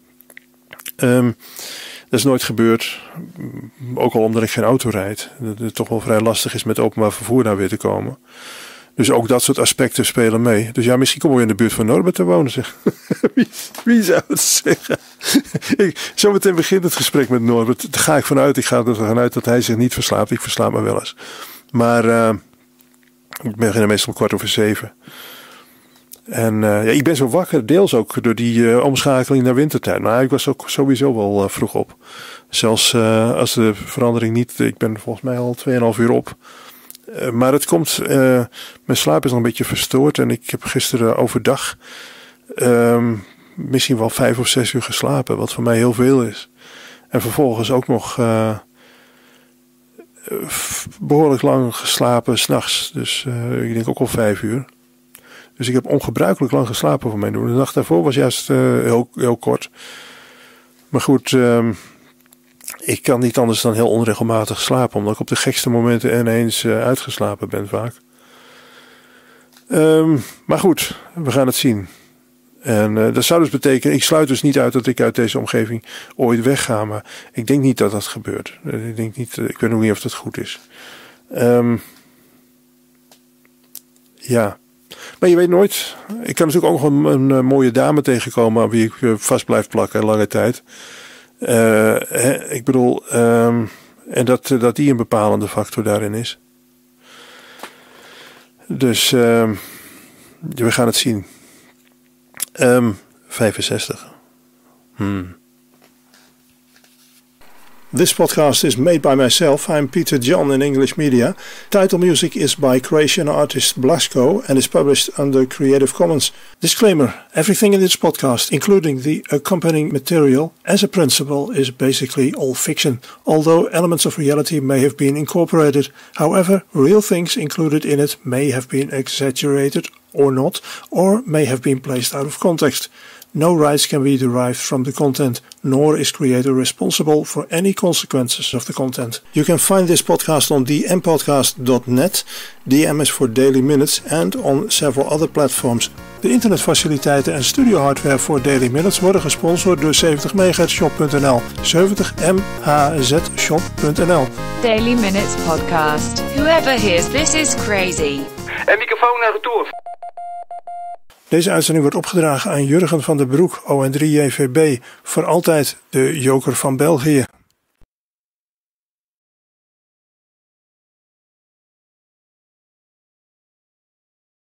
Um, dat is nooit gebeurd. Ook al omdat ik geen auto rijd. Dat het toch wel vrij lastig is met openbaar vervoer daar weer te komen. Dus ook dat soort aspecten spelen mee. Dus ja, misschien kom je in de buurt van Norbert te wonen, zeg. wie, wie zou het zeggen? ik, zometeen begint het gesprek met Norbert. Daar ga ik vanuit. Ik ga ervan uit dat hij zich niet verslaapt. Ik verslaap me wel eens. Maar uh, ik begin meestal om kwart over zeven. En uh, ja, ik ben zo wakker, deels ook door die uh, omschakeling naar wintertijd. Maar ik was ook sowieso wel uh, vroeg op. Zelfs uh, als de verandering niet... Ik ben volgens mij al tweeënhalf uur op. Uh, maar het komt, uh, mijn slaap is nog een beetje verstoord en ik heb gisteren overdag um, misschien wel vijf of zes uur geslapen, wat voor mij heel veel is. En vervolgens ook nog uh, behoorlijk lang geslapen 's nachts, dus uh, ik denk ook al vijf uur. Dus ik heb ongebruikelijk lang geslapen voor mijn doen. De nacht daarvoor was juist uh, heel, heel kort. Maar goed... Um, Ik kan niet anders dan heel onregelmatig slapen. Omdat ik op de gekste momenten ineens uh, uitgeslapen ben vaak. Um, maar goed, we gaan het zien. En uh, dat zou dus betekenen... Ik sluit dus niet uit dat ik uit deze omgeving ooit wegga. Maar ik denk niet dat dat gebeurt. Ik denk niet, ik weet nog niet of dat goed is. Um, ja. Maar je weet nooit. Ik kan natuurlijk ook nog een, een, een mooie dame tegenkomen... aan wie ik uh, vast blijf plakken lange tijd... Uh, he, ik bedoel, um, en dat, dat die een bepalende factor daarin is. Dus uh, we gaan het zien. Um, vijfenzestig. Hmm. This podcast is made by myself. I'm Peter John in English Media. Title music is by Croatian artist Blasko and is published under Creative Commons. Disclaimer: everything in this podcast, including the accompanying material, as a principle is basically all fiction, although elements of reality may have been incorporated. However, real things included in it may have been exaggerated or not, or may have been placed out of context. No rights can be derived from the content, nor is creator responsible for any consequences of the content. You can find this podcast on d m podcast dot net, D M is for Daily Minutes, and on several other platforms. De internetfaciliteiten en studiohardware voor Daily Minutes worden gesponsord door zeventig megahertz shop punt n l, zeventig m h z shop punt n l. Daily Minutes Podcast. Whoever hears this is crazy. En microfoon naar retour. Deze uitzending wordt opgedragen aan Jurgen van den Broek, O N drie J V B, voor altijd de joker van België.